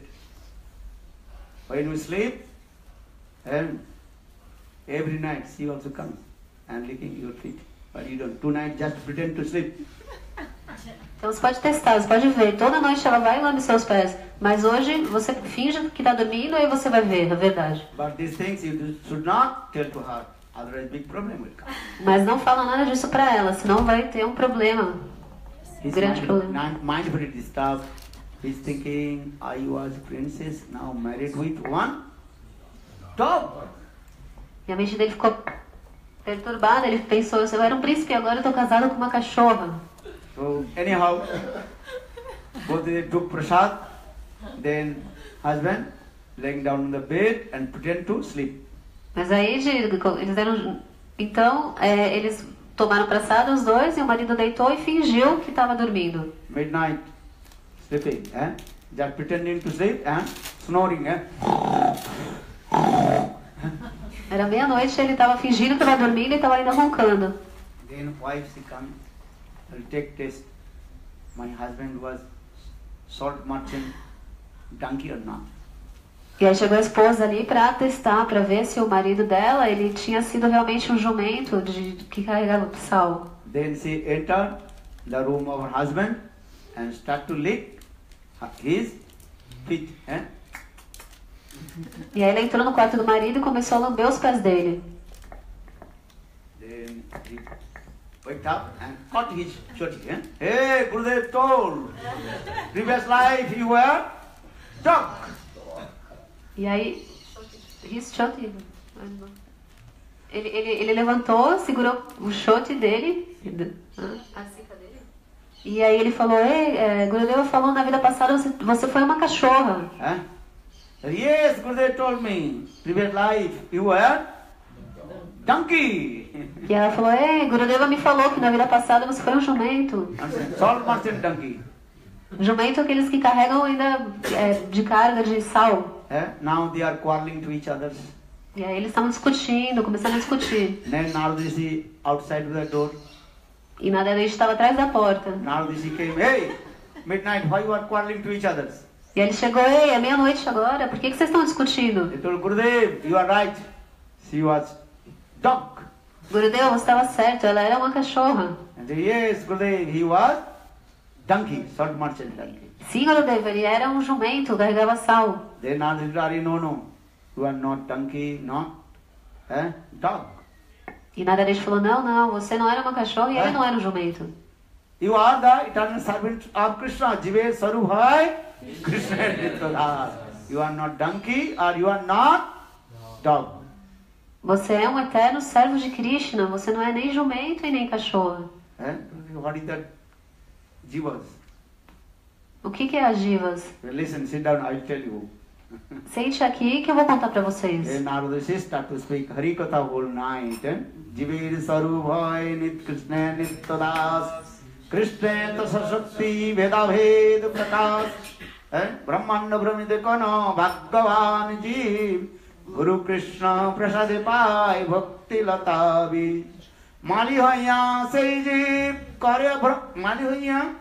[SPEAKER 3] When you sleep, and every night she also comes and licking your feet. But you don't. Tonight just pretend to sleep.
[SPEAKER 6] Então você pode testar, você pode ver. Toda noite ela vai e lambe seus pés. Mas hoje você finge que está dormindo e você vai ver a verdade.
[SPEAKER 3] But these things you should not tell to her, otherwise big problem will come.
[SPEAKER 6] Mas não fala nada disso para ela, senão vai ter um problema.
[SPEAKER 3] His
[SPEAKER 6] Grande
[SPEAKER 3] mind,
[SPEAKER 6] problema.
[SPEAKER 3] mind, mind very disturbed. He's thinking, I was princess, now married with one dog.
[SPEAKER 6] E a mente dele ficou perturbada, ele pensou, eu era um príncipe, agora eu estou casado com uma cachorra.
[SPEAKER 3] So anyhow, both they took prasad, then husband laying down on the bed and pretend to sleep.
[SPEAKER 6] Mas aí de- eles eram. Então, é, eles tomaram praçada os dois e o marido deitou e fingiu que estava dormindo.
[SPEAKER 3] Midnight, sleeping, eh? Just pretending to sleep and snoring, eh?
[SPEAKER 6] Era meia-noite, ele estava fingindo que estava dormindo e estava ainda roncando.
[SPEAKER 3] Then wife she come, will take test. My husband was salt merchant, donkey or not.
[SPEAKER 6] E aí chegou a esposa ali para testar, para ver se o marido dela ele tinha sido realmente um jumento de, que carregava sal.
[SPEAKER 3] Then she entered the room of her husband and start to lick his feet, eh?
[SPEAKER 6] E aí ela entrou no quarto do marido e começou a lamber os pés dele.
[SPEAKER 3] Then he waked up and caught his choti, eh? Hey, Gurudev told, previous life you were dog.
[SPEAKER 6] E aí, his shot, ele, ele, ele levantou, segurou o shot dele. E aí ele falou, ei, é, Gurudeva falou na vida passada você, você foi uma cachorra.
[SPEAKER 3] Eh? Yes, Gurudev told me, previous life you were donkey.
[SPEAKER 6] E ela falou, ei, Gurudeva me falou que na vida passada você foi um jumento.
[SPEAKER 3] Salt merchant donkey.
[SPEAKER 6] Jumento é aqueles que carregam ainda é, de carga de sal.
[SPEAKER 3] Eh? Now they are quarreling to each other.
[SPEAKER 6] E aí eles estavam discutindo, começando a discutir.
[SPEAKER 3] Then Naradaji outside the door.
[SPEAKER 6] E Nadadesh estava atrás da porta.
[SPEAKER 3] Naradaji came, hey, midnight, why you are quarreling to each other?
[SPEAKER 6] E ele chegou, ei, é meia-noite agora, por que, que vocês estão discutindo?
[SPEAKER 3] He told Gurudev, you are right. She was dog.
[SPEAKER 6] Gurudeva, você estava certo, ela era uma cachorra.
[SPEAKER 3] And he, yes, Gurudev, he was donkey, salt merchant donkey.
[SPEAKER 6] Sim, Gurudeva, ele era um jumento, carregava sal.
[SPEAKER 3] Then Naradaji, no, no, you are not donkey, not eh, dog.
[SPEAKER 6] E Nadadesh falou, não, não, você não era uma cachorra e ele não era um jumento.
[SPEAKER 3] You are the eternal servant of Krishna. Jive Sarubhai, Krishna Nityadas. You are not donkey or you are not dog.
[SPEAKER 6] Você é um eterno servo de Krishna, você não é nem jumento e nem cachorra.
[SPEAKER 3] Eh? What is that? Jivas.
[SPEAKER 6] O que, que é as jivas?
[SPEAKER 3] Listen, sit down, I will tell you.
[SPEAKER 6] Sente aqui que eu vou contar para vocês.
[SPEAKER 3] Then Narada start to speak Hari Katha whole night. eh? Jive Sarubhai Nit Krishna Nityadas. Krishna Tasashakti Veda Ved Prakash. Eh? Brahmanda Brahmite Kono Bhagavan Jeev. Guru Krishna Prasade Pai Bhakti Lata Bij. Mali Hoya Sei Jeev Karya Mali Hoya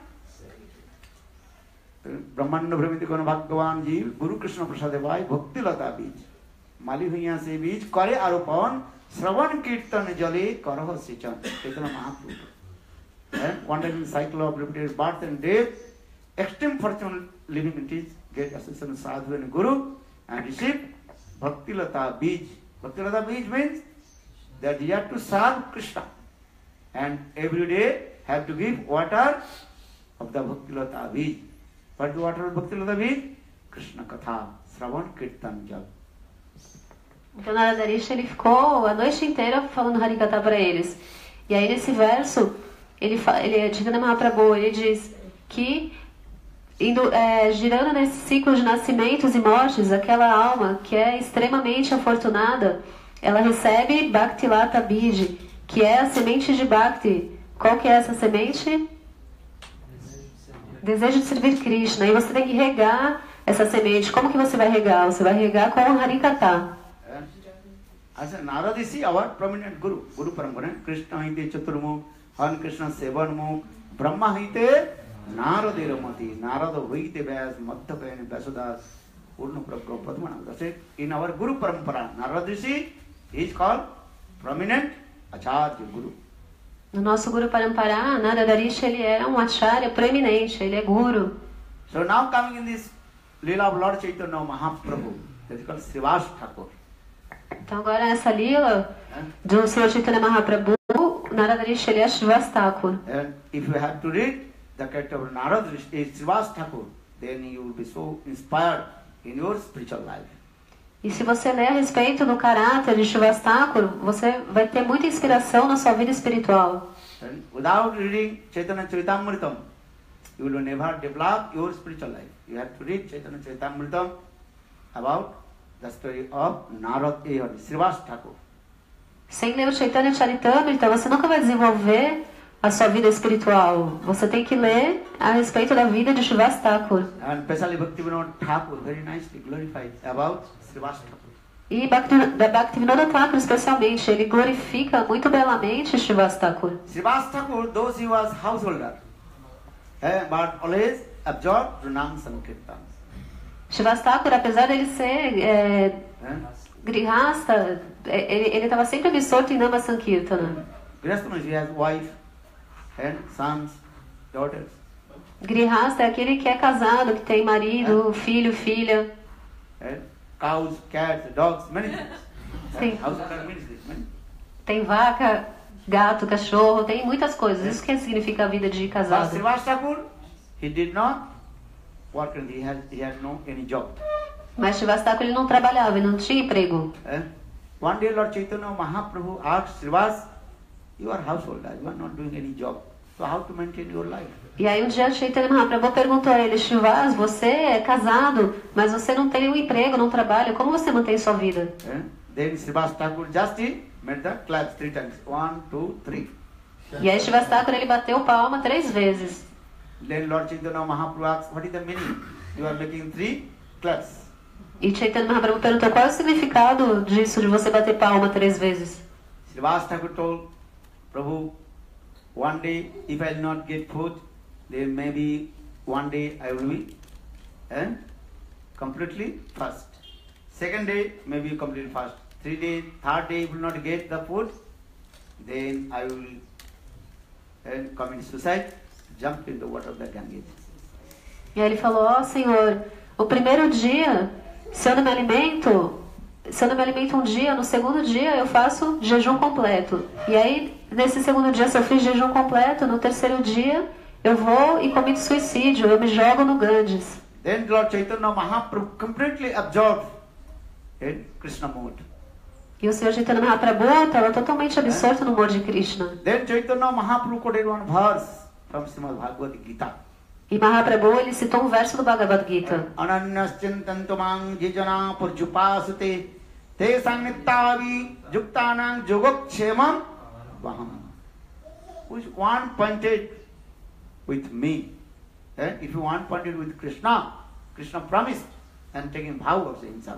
[SPEAKER 3] Brahmanda Brahmite Kono Bhagavan Jeev. Guru Krishna Prasade Pai Bhakti Lata Bij. Mali Hoya Sei Bij Kare Aropan Shravan Kirtan Jale Karaha Sichan. Chaitanya Mahaprabhu. Eh? Wandering cycle of repeated birth and death, extreme fortune living in it, get assistance of sadhu and guru, and receive Bhakti Lata Bij. Bhakti Lata Bij means that you have to serve Krishna, and every day have to give water of the Bhakti Lata Bij. What is the water of Bhakti Lata Bij? Krishna Katha, Shravan Kirtan Jal.
[SPEAKER 6] Então Naradaresh ele ficou a noite inteira falando Harikatha para eles. E aí nesse verso Ele, ele, Chaitanya Mahaprabhu, ele diz que indo, é, girando nesse ciclo de nascimentos e mortes, aquela alma que é extremamente afortunada, ela recebe Bhakti Lata Bij, que é a semente de Bhakti. Qual que é essa semente? Desejo de servir Krishna. E você tem que regar essa semente. Como que você vai regar? Você vai regar com o Harikatha.
[SPEAKER 3] As Narada is our prominent guru, Guru Parampara. Krishna Hite Chaturmukh, Hare Krishna Sevanmukh, Brahma Hite Narada Ramati, Narada Hite Vyas, Madhya Payani Vyasudas, Purna Prabhu Padmana. That's it. In our Guru Parampara, Narada is called prominent Acharya Guru.
[SPEAKER 6] No nosso Guru Parampara, Narada Rishi, ele era um acharya proeminente, ele é guru.
[SPEAKER 3] So now coming in this Leela of Lord Chaitanya Mahaprabhu, that is called Srivas Thakur.
[SPEAKER 6] Então agora essa lila do Senhor Chaitanya Mahaprabhu, Narada Rishi, ele é Srivas Thakur.
[SPEAKER 3] And if you have to read the character of Narada Rishi, Srivas Thakur, then you will be so inspired in your spiritual life.
[SPEAKER 6] E se você ler a respeito do caráter de Srivas Thakur, você vai ter muita inspiração na sua vida espiritual.
[SPEAKER 3] And without reading Chaitanya Charitamrita, you will never develop your spiritual life. You have to read Chaitanya Charitamrita about the story of Narada or Srivas Thakur.
[SPEAKER 6] Sem ler o Chaitanya Charitamrita, você nunca vai desenvolver a sua vida espiritual. Você tem que ler a respeito da vida de Srivas Thakur.
[SPEAKER 3] And especially Bhaktivinoda Thakur very nicely glorified about Srivas Thakur.
[SPEAKER 6] E Bhaktivinoda Thakur, especialmente, ele glorifica muito belamente Srivas Thakur.
[SPEAKER 3] Srivas Thakur, though he was householder, eh, but always absorbed Runam Sankirtan.
[SPEAKER 6] Srivas Thakur, apesar dele ser é,
[SPEAKER 3] Eh?
[SPEAKER 6] grihasta, ele estava sempre absorto em Nama Sankirtana.
[SPEAKER 3] Grihastha means he has wife and sons, daughters.
[SPEAKER 6] Grihasta é aquele que é casado, que tem marido, filho, filha.
[SPEAKER 3] Eh? Cows, cats, dogs, many things.
[SPEAKER 6] Sim.
[SPEAKER 3] Eh? Householder means this, many.
[SPEAKER 6] Tem vaca, gato, cachorro, tem muitas coisas. Isso que significa a vida de
[SPEAKER 3] But
[SPEAKER 6] casado.
[SPEAKER 3] Srivas Thakur, he did not work and he had, he had no any job.
[SPEAKER 6] Mas Srivas Thakur, ele não trabalhava, ele não tinha emprego.
[SPEAKER 3] Eh? One day Lord Chaitanya Mahaprabhu asked Srivas, you are householder, you are not doing any job. So how to maintain your life?
[SPEAKER 6] E aí um dia Chaitanya Mahaprabhu perguntou a ele, Srivas, você é casado, mas você não tem um emprego, não trabalha, como você mantém sua vida?
[SPEAKER 3] Eh? Then Srivas Thakur just he made the claps three times. One, two, three.
[SPEAKER 6] E aí Srivas Thakur, ele bateu palma três vezes.
[SPEAKER 3] Then Lord Chaitanya Mahaprabhu asked, what is the meaning? You are making three claps.
[SPEAKER 6] E Chaitanya Mahaprabhu perguntou qual é o significado disso, de você bater palma três vezes.
[SPEAKER 3] Srivas Thakur told, Prabhu, one day if I will not get food, then maybe one day I will be eh, completely fast. Second day maybe completely fast. Three days, third day will not get the food, then I will eh, commit suicide, jump in the water of the Ganges.
[SPEAKER 6] E aí ele falou, ó Senhor, o primeiro dia, se eu não me alimento, se eu não me alimento um dia, no segundo dia eu faço jejum completo. E aí, nesse segundo dia, se eu fiz jejum completo, no terceiro dia, eu vou e comito suicídio, eu me jogo no Ganges.
[SPEAKER 3] Then Lord Chaitanya Mahaprabhu completely absorbed in Krishna mood.
[SPEAKER 6] E o Senhor Chaitanya Mahaprabhu estava totalmente absorto no amor de Krishna.
[SPEAKER 3] Then Chaitanya Mahaprabhu quoted one verse from Srimad Bhagavad Gita.
[SPEAKER 6] E Mahaprabhu, ele citou um verso do Bhagavad Gita.
[SPEAKER 3] Ananyascintantumang jijana purjupasute te sannittavi yuktanang jogokshemam vaham. Which one pointed with me? Eh? If you want pointed with Krishna, Krishna promised and taking vow of himself.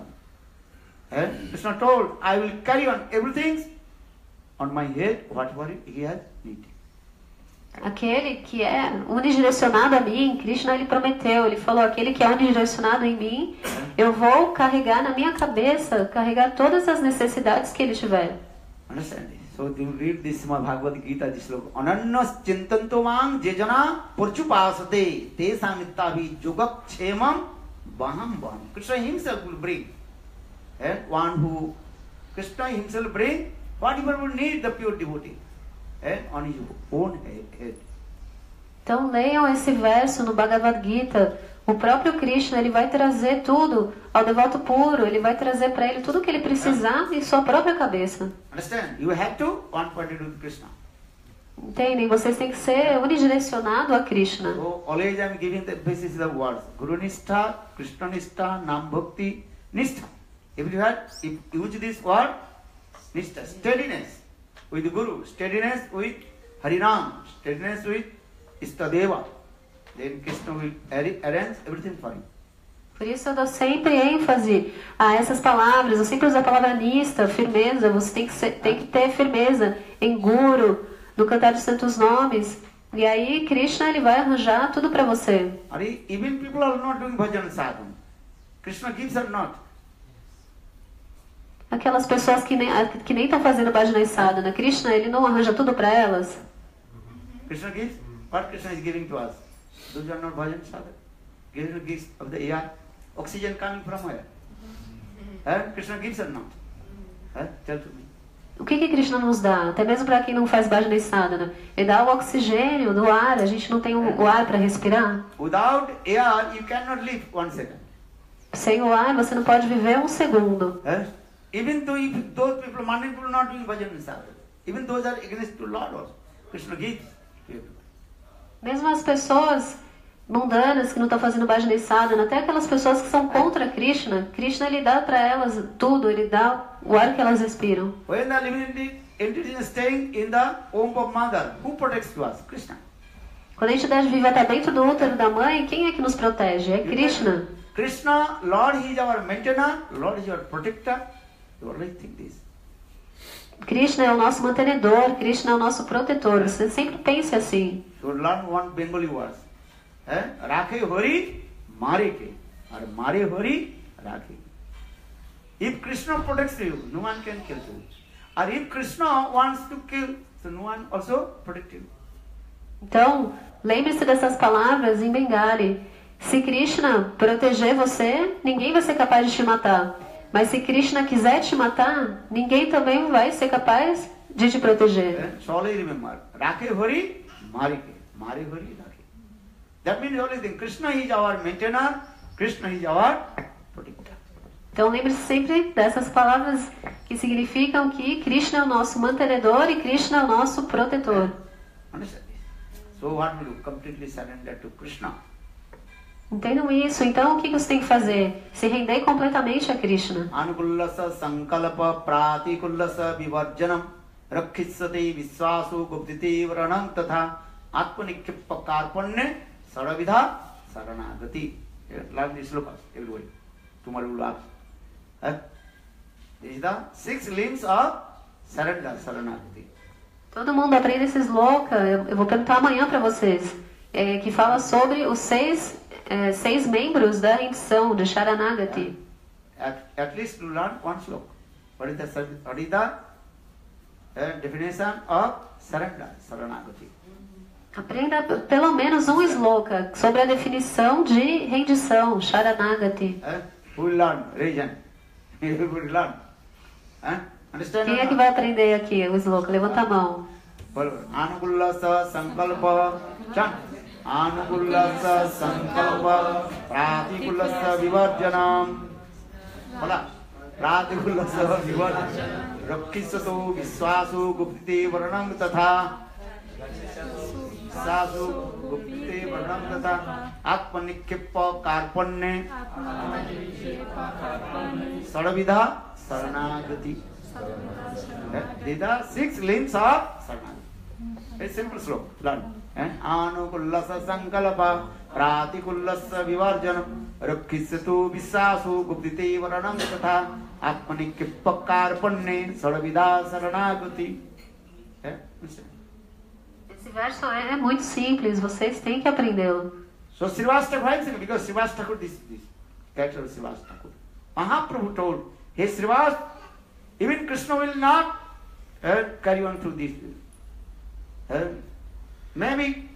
[SPEAKER 3] Eh? Krishna told, I will carry on everything on my head, whatever he has need.
[SPEAKER 6] Aquele que é unidirecionado a mim, Krishna, ele prometeu, ele falou, aquele que é unidirecionado em mim, eu vou carregar na minha cabeça, carregar todas as necessidades que ele tiver.
[SPEAKER 3] Understand this? So you read this Srimad Bhagavad Gita, this sloka. Ananyas chintantumang jejana purchupasate te samittavi yogakshemam vaham vaham. Krishna himself will bring. Eh? One who Krishna himself bring, whatever will need the pure devotee. Eh? On his own head.
[SPEAKER 6] Então leiam esse verso no Bhagavad Gita. O próprio Krishna, ele vai trazer tudo ao devoto puro, ele vai trazer para ele tudo o que ele precisar em sua própria cabeça.
[SPEAKER 3] Understand? You have to one pointed with Krishna.
[SPEAKER 6] Entendem? Vocês têm que ser unidirecionado a Krishna.
[SPEAKER 3] So always I am giving the basis of the words. Guru Nishtha, Krishna Nishtha, Nam Bhakti Nishtha. If you had if you use this word, Nishtha, steadiness with the Guru, steadiness with Harinam, steadiness with Istadeva. Then Krishna will arrange everything for you.
[SPEAKER 6] Por isso eu dou sempre ênfase a essas palavras. Eu sempre uso a palavra nista, firmeza. Você tem que, ser, tem que ter firmeza em Guru, no cantar dos santos nomes. E aí Krishna, ele vai arranjar tudo para você.
[SPEAKER 3] Even people are not doing bhajan sadhana. Krishna gives or not.
[SPEAKER 6] Aquelas pessoas que nem que nem estão fazendo bhajana e sadhana, Krishna, ele não arranja tudo para elas.
[SPEAKER 3] Krishna gives. What Krishna is giving to us? Those who are not bhajan sadhak. Krishna gives of the air. Oxygen coming from where? Eh? Krishna gives or not? Eh? Tell to me.
[SPEAKER 6] O que que Krishna nos dá? Até mesmo para quem não faz bhajana e sadhana. Ele dá o oxigênio do ar, a gente não tem o, o ar para respirar.
[SPEAKER 3] Without air, you cannot live one second.
[SPEAKER 6] Sem o ar, você não pode viver um segundo.
[SPEAKER 3] Eh? Even though if those people, many people not doing bhajan and sadhana, even those are against the Lord also, Krishna gives.
[SPEAKER 6] Mesmo as pessoas mundanas que não estão fazendo bhajana e sadhana, até aquelas pessoas que são contra Krishna, Krishna ele dá para elas tudo, ele dá o ar que elas respiram.
[SPEAKER 3] When the living entity is staying in the womb of mother, who protects to us? Krishna.
[SPEAKER 6] Quando a entidade viva está dentro do útero da mãe, quem é que nos protege? É Krishna.
[SPEAKER 3] Krishna, Lord, He is our maintainer, Lord is your protector. You always think this.
[SPEAKER 6] Krishna é o nosso mantenedor, Krishna é o nosso protetor. Você sempre pense assim.
[SPEAKER 3] So learn one Bengali words. Eh? Rakhe Hori, Mare ke. Or Mare Hori, Rakhe. If Krishna protects you, no one can kill you. Or if Krishna wants to kill, so no one also protect you.
[SPEAKER 6] Então, lembre-se dessas palavras em Bengali. Se Krishna proteger você, ninguém vai ser capaz de te matar. Mas se Krishna quiser te matar, ninguém também vai ser capaz de te proteger.
[SPEAKER 3] Eh? So always remember, Rakhe Hori, Mare ke. Mare Hori, Rakhe. That means always think Krishna is our maintainer, Krishna is our protector.
[SPEAKER 6] Então lembre-se sempre dessas palavras que significam que Krishna é o nosso mantenedor e Krishna é o nosso protetor.
[SPEAKER 3] Understand this? So what will you completely surrender to Krishna?
[SPEAKER 6] Entendam isso. Então o que você tem que fazer? Se render completamente a Krishna.
[SPEAKER 3] Anukullasa sankalpa pratikullasa vivarjanam rakhissate visvasu guptite vranam tatha atmanikkhippa karpanne saravidha saranagati. Learn this sloka, everybody. Tomorrow will ask. Eh? This is the six limbs of surrender, saranagati.
[SPEAKER 6] Todo mundo aprende esse sloka. Eu, eu vou perguntar amanhã para vocês. É, que fala sobre os seis, é, seis membros da rendição de Sharanagati.
[SPEAKER 3] At, at least to learn one sloka. What is the, sur- what is the uh, definition of surrender, saranagati?
[SPEAKER 6] Aprenda pelo menos um sloka sobre a definição de rendição, Sharanagati.
[SPEAKER 3] Eh? Who will learn? Region. Who will learn? Eh? Understand?
[SPEAKER 6] Quem é que vai aprender aqui o sloka? Levanta a mão.
[SPEAKER 3] Anukullasa sankalpa chan. Anukullasa sankalpa pratikullasa vivarjanam. Hola. Pratikullasa vivarjanam. Rakkhisato visvasu guptite varanam tatha. Visvasu guptite varanam tatha. Atmanikkhippa karpanne. Sadavidha saranagati. These are six limbs of saranagati. A simple sloka. Learn. Anukullasa sankalpa pratikullasa vivarjanam rakkhisatu visvasu guptite varanam tatha atmanikkhippa karpanne sadavidha saranagati.
[SPEAKER 6] Esse verso é, é muito simples, vocês têm que aprendê-lo.
[SPEAKER 3] So Srivas Thakur, why is it? Because Srivas Thakur, this, this character of Srivas Thakur. Mahaprabhu told, hey Srivas, even Krishna will not uh, carry on through this. Uh, maybe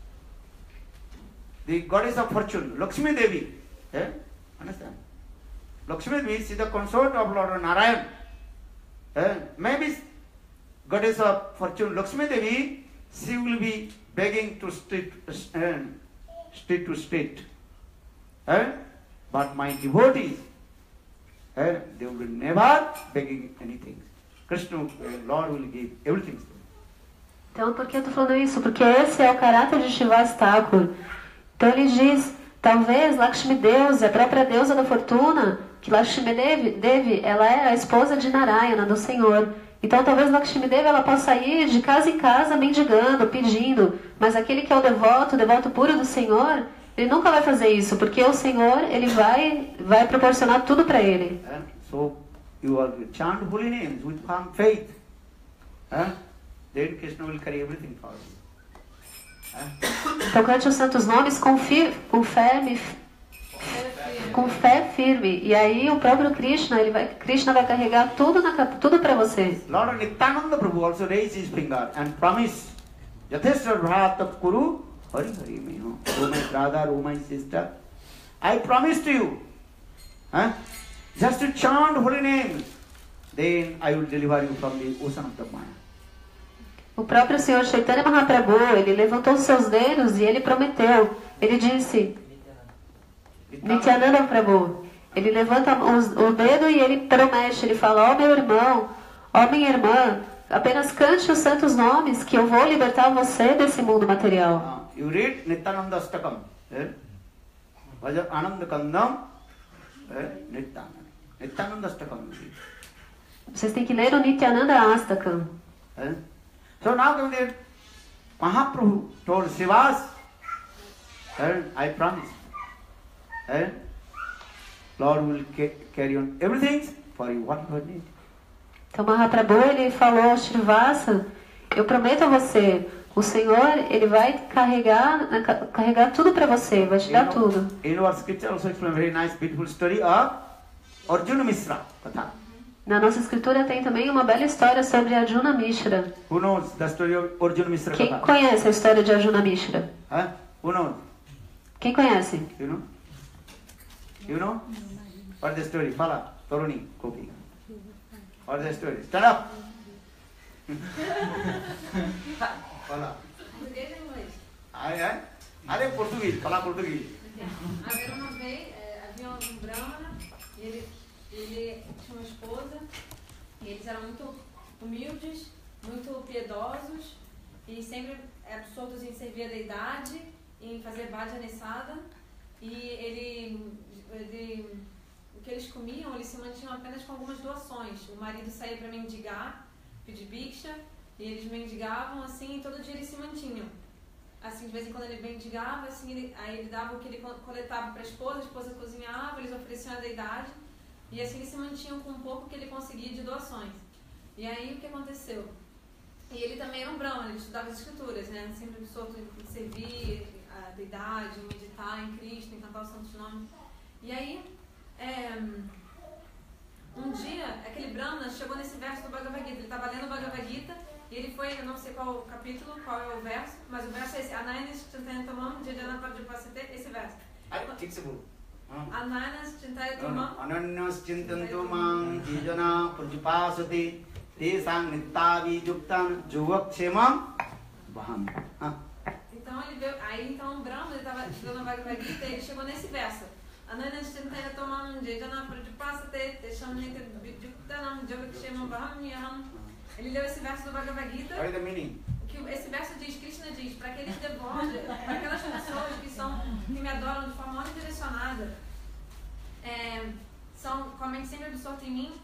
[SPEAKER 3] the goddess of fortune, Lakshmi Devi, uh, understand? Lakshmi Devi is the consort of Lord Narayan. Uh, maybe goddess of fortune, Lakshmi Devi, she will be begging to street, uh, street to street. Uh, but my devotees, uh, they will never begging anything. Krishna, uh, Lord will give everything.
[SPEAKER 6] Então, por que eu estou falando isso? Porque esse é o caráter de Srivas Thakur. Então ele diz, talvez Lakshmi Deus, a própria deusa da fortuna, que Lakshmi Devi, Devi, ela é a esposa de Narayana, do Senhor. Então talvez Lakshmi Devi ela possa ir de casa em casa mendigando, pedindo, mas aquele que é o devoto, o devoto puro do Senhor, ele nunca vai fazer isso, porque o Senhor ele vai, vai proporcionar tudo para ele.
[SPEAKER 3] Uh, so you are chant holy names with firm faith. Uh, then Krishna will carry everything for you. Uh,
[SPEAKER 6] Então cante os santos nomes com, fi, com fé, me, com fé firme. E aí o próprio Krishna, ele vai, Krishna vai carregar tudo, na, tudo para você.
[SPEAKER 3] Lord Nityananda Prabhu also raised his finger and promised Yatheshwar Bharat Kuru Hari Hari me. Oh my brother, oh my sister, I promise to you, huh? Just to chant holy name, then I will deliver you from the ocean of the Maya.
[SPEAKER 6] O próprio Senhor Chaitanya Mahaprabhu, ele levantou seus dedos e ele prometeu. Ele disse, Nityananda Prabhu, ele levanta os, o dedo e ele promete, ele fala, ó oh, meu irmão, ó oh, minha irmã, apenas cante os santos nomes que eu vou libertar você desse mundo material.
[SPEAKER 3] Uh, you read Nityananda Astakam, eh? Ananda Kandam, eh? Nityananda. Nityananda Astakam.
[SPEAKER 6] Vocês têm que ler o Nityananda Astakam.
[SPEAKER 3] Eh? So now that Mahaprabhu told Sivas, eh? I promise, eh? Lord will ca carry on everything for you, what you need.
[SPEAKER 6] Então Mahaprabhu, ele falou ao Srivasa, eu prometo a você, o Senhor, ele vai carregar, carregar tudo para você, vai te dar tudo.
[SPEAKER 3] In our scripture also explain very nice, beautiful story of Arjuna Mishra Katha.
[SPEAKER 6] Na nossa escritura tem também uma bela história sobre Arjuna Mishra.
[SPEAKER 3] Who knows the story of Arjuna Mishra
[SPEAKER 6] Quem
[SPEAKER 3] Katha?
[SPEAKER 6] conhece a história de Arjuna Mishra?
[SPEAKER 3] Huh? Who knows?
[SPEAKER 6] Quem conhece?
[SPEAKER 3] You know? You know? What is the story? Fala, Toruni, Kopi. What is the story? Stand up. Fala.
[SPEAKER 7] Português ou inglês?
[SPEAKER 3] Ai, ai. Are português, fala português.
[SPEAKER 7] Havia uma vez, é, havia um brahmana e ele, ele tinha uma esposa e eles eram muito humildes, muito piedosos e sempre absortos em servir a deidade, em fazer bhajan nessada. E ele, ele, o que eles comiam, eles se mantinham apenas com algumas doações. O marido saía para mendigar, pedir biksha, e eles mendigavam assim, e todo dia eles se mantinham. Assim, de vez em quando ele mendigava, assim, ele, aí ele dava o que ele coletava para a esposa, a esposa cozinhava, eles ofereciam a deidade, e assim eles se mantinham com um pouco que ele conseguia de doações. E aí o que aconteceu? E ele também era um brahmana, ele estudava as escrituras, né? Sempre absorto em servir a deidade, em meditar em Cristo, em cantar os santos nomes. E aí, é, um dia, aquele brahmana chegou nesse verso do Bhagavad Gita, ele estava lendo o Bhagavad Gita, e ele foi, eu não sei qual o capítulo, qual é o verso, mas o verso é esse, Anayanas Chintayatamam, Jajanapabjapasate, esse verso.
[SPEAKER 3] ठीक से बोलो.
[SPEAKER 7] Anayanas Chintayatamam,
[SPEAKER 3] Ananyas chintantu mang jijana prajupasati tesang nittavi yuktan jugakshemam baham.
[SPEAKER 7] então ele veio, aí então o brahmana, ele estava estudando o Bhagavad Gita, e ele chegou nesse verso. Anayanas Chintayatamam, Jajanapabjapasate tesang nittavi yuktanam jugakshemam baham yaham. Ele leu esse verso do Bhagavad Gita,
[SPEAKER 3] What is the meaning?
[SPEAKER 7] que esse verso diz, Krishna diz, para aqueles devotos, para aquelas pessoas que, são, que me adoram de forma unidirecionada, é, são com a mente sempre absorta em mim,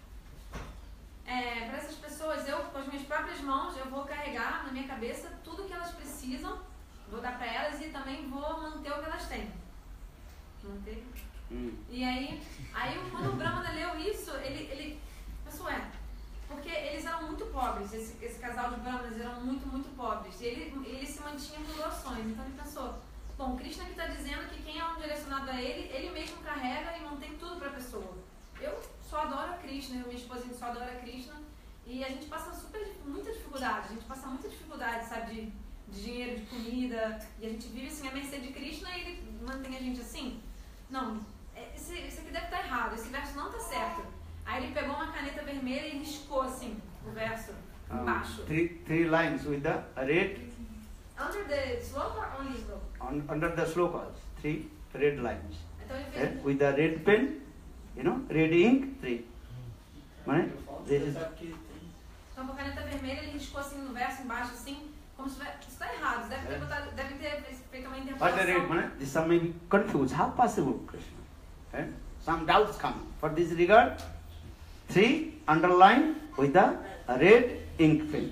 [SPEAKER 7] é, para essas pessoas, eu, com as minhas próprias mãos, eu vou carregar na minha cabeça tudo o que elas precisam, vou dar para elas e também vou manter o que elas têm. Manter? Hum. E aí, aí, quando o Brahmana leu isso, ele, ele pensou, é, porque eles eram muito pobres, esse, esse casal de brahmanas eram muito, muito pobres. E ele, ele se mantinha com doações. Então ele pensou, bom, Krishna que está dizendo que quem é um direcionado a ele, ele mesmo carrega e mantém tudo para a pessoa. Eu só adoro a Krishna, eu e minha esposa só adora a Krishna. E a gente passa super, muita dificuldade, a gente passa muita dificuldade, sabe, de, de dinheiro, de comida. E a gente vive assim, a mercê de Krishna e ele mantém a gente assim. Não, esse, esse aqui deve estar errado, esse verso não está certo. Aí ele pegou uma caneta vermelha e riscou assim o verso embaixo.
[SPEAKER 3] Um, three, three lines with the red.
[SPEAKER 7] Under the slope or only slope?
[SPEAKER 3] On, under the slokas, three red lines.
[SPEAKER 7] Então ele fez.
[SPEAKER 3] Eh? With the red pen, you know, red ink, three. Right? This is.
[SPEAKER 7] Então com a caneta vermelha ele riscou assim no verso embaixo assim, como se tivesse. Isso está errado, deve ter, botado, deve ter feito uma interpretação.
[SPEAKER 3] What the red, man? This some may be confused. How possible, Krishna? Eh? Some doubts come. For this regard, three underline with the red ink pen.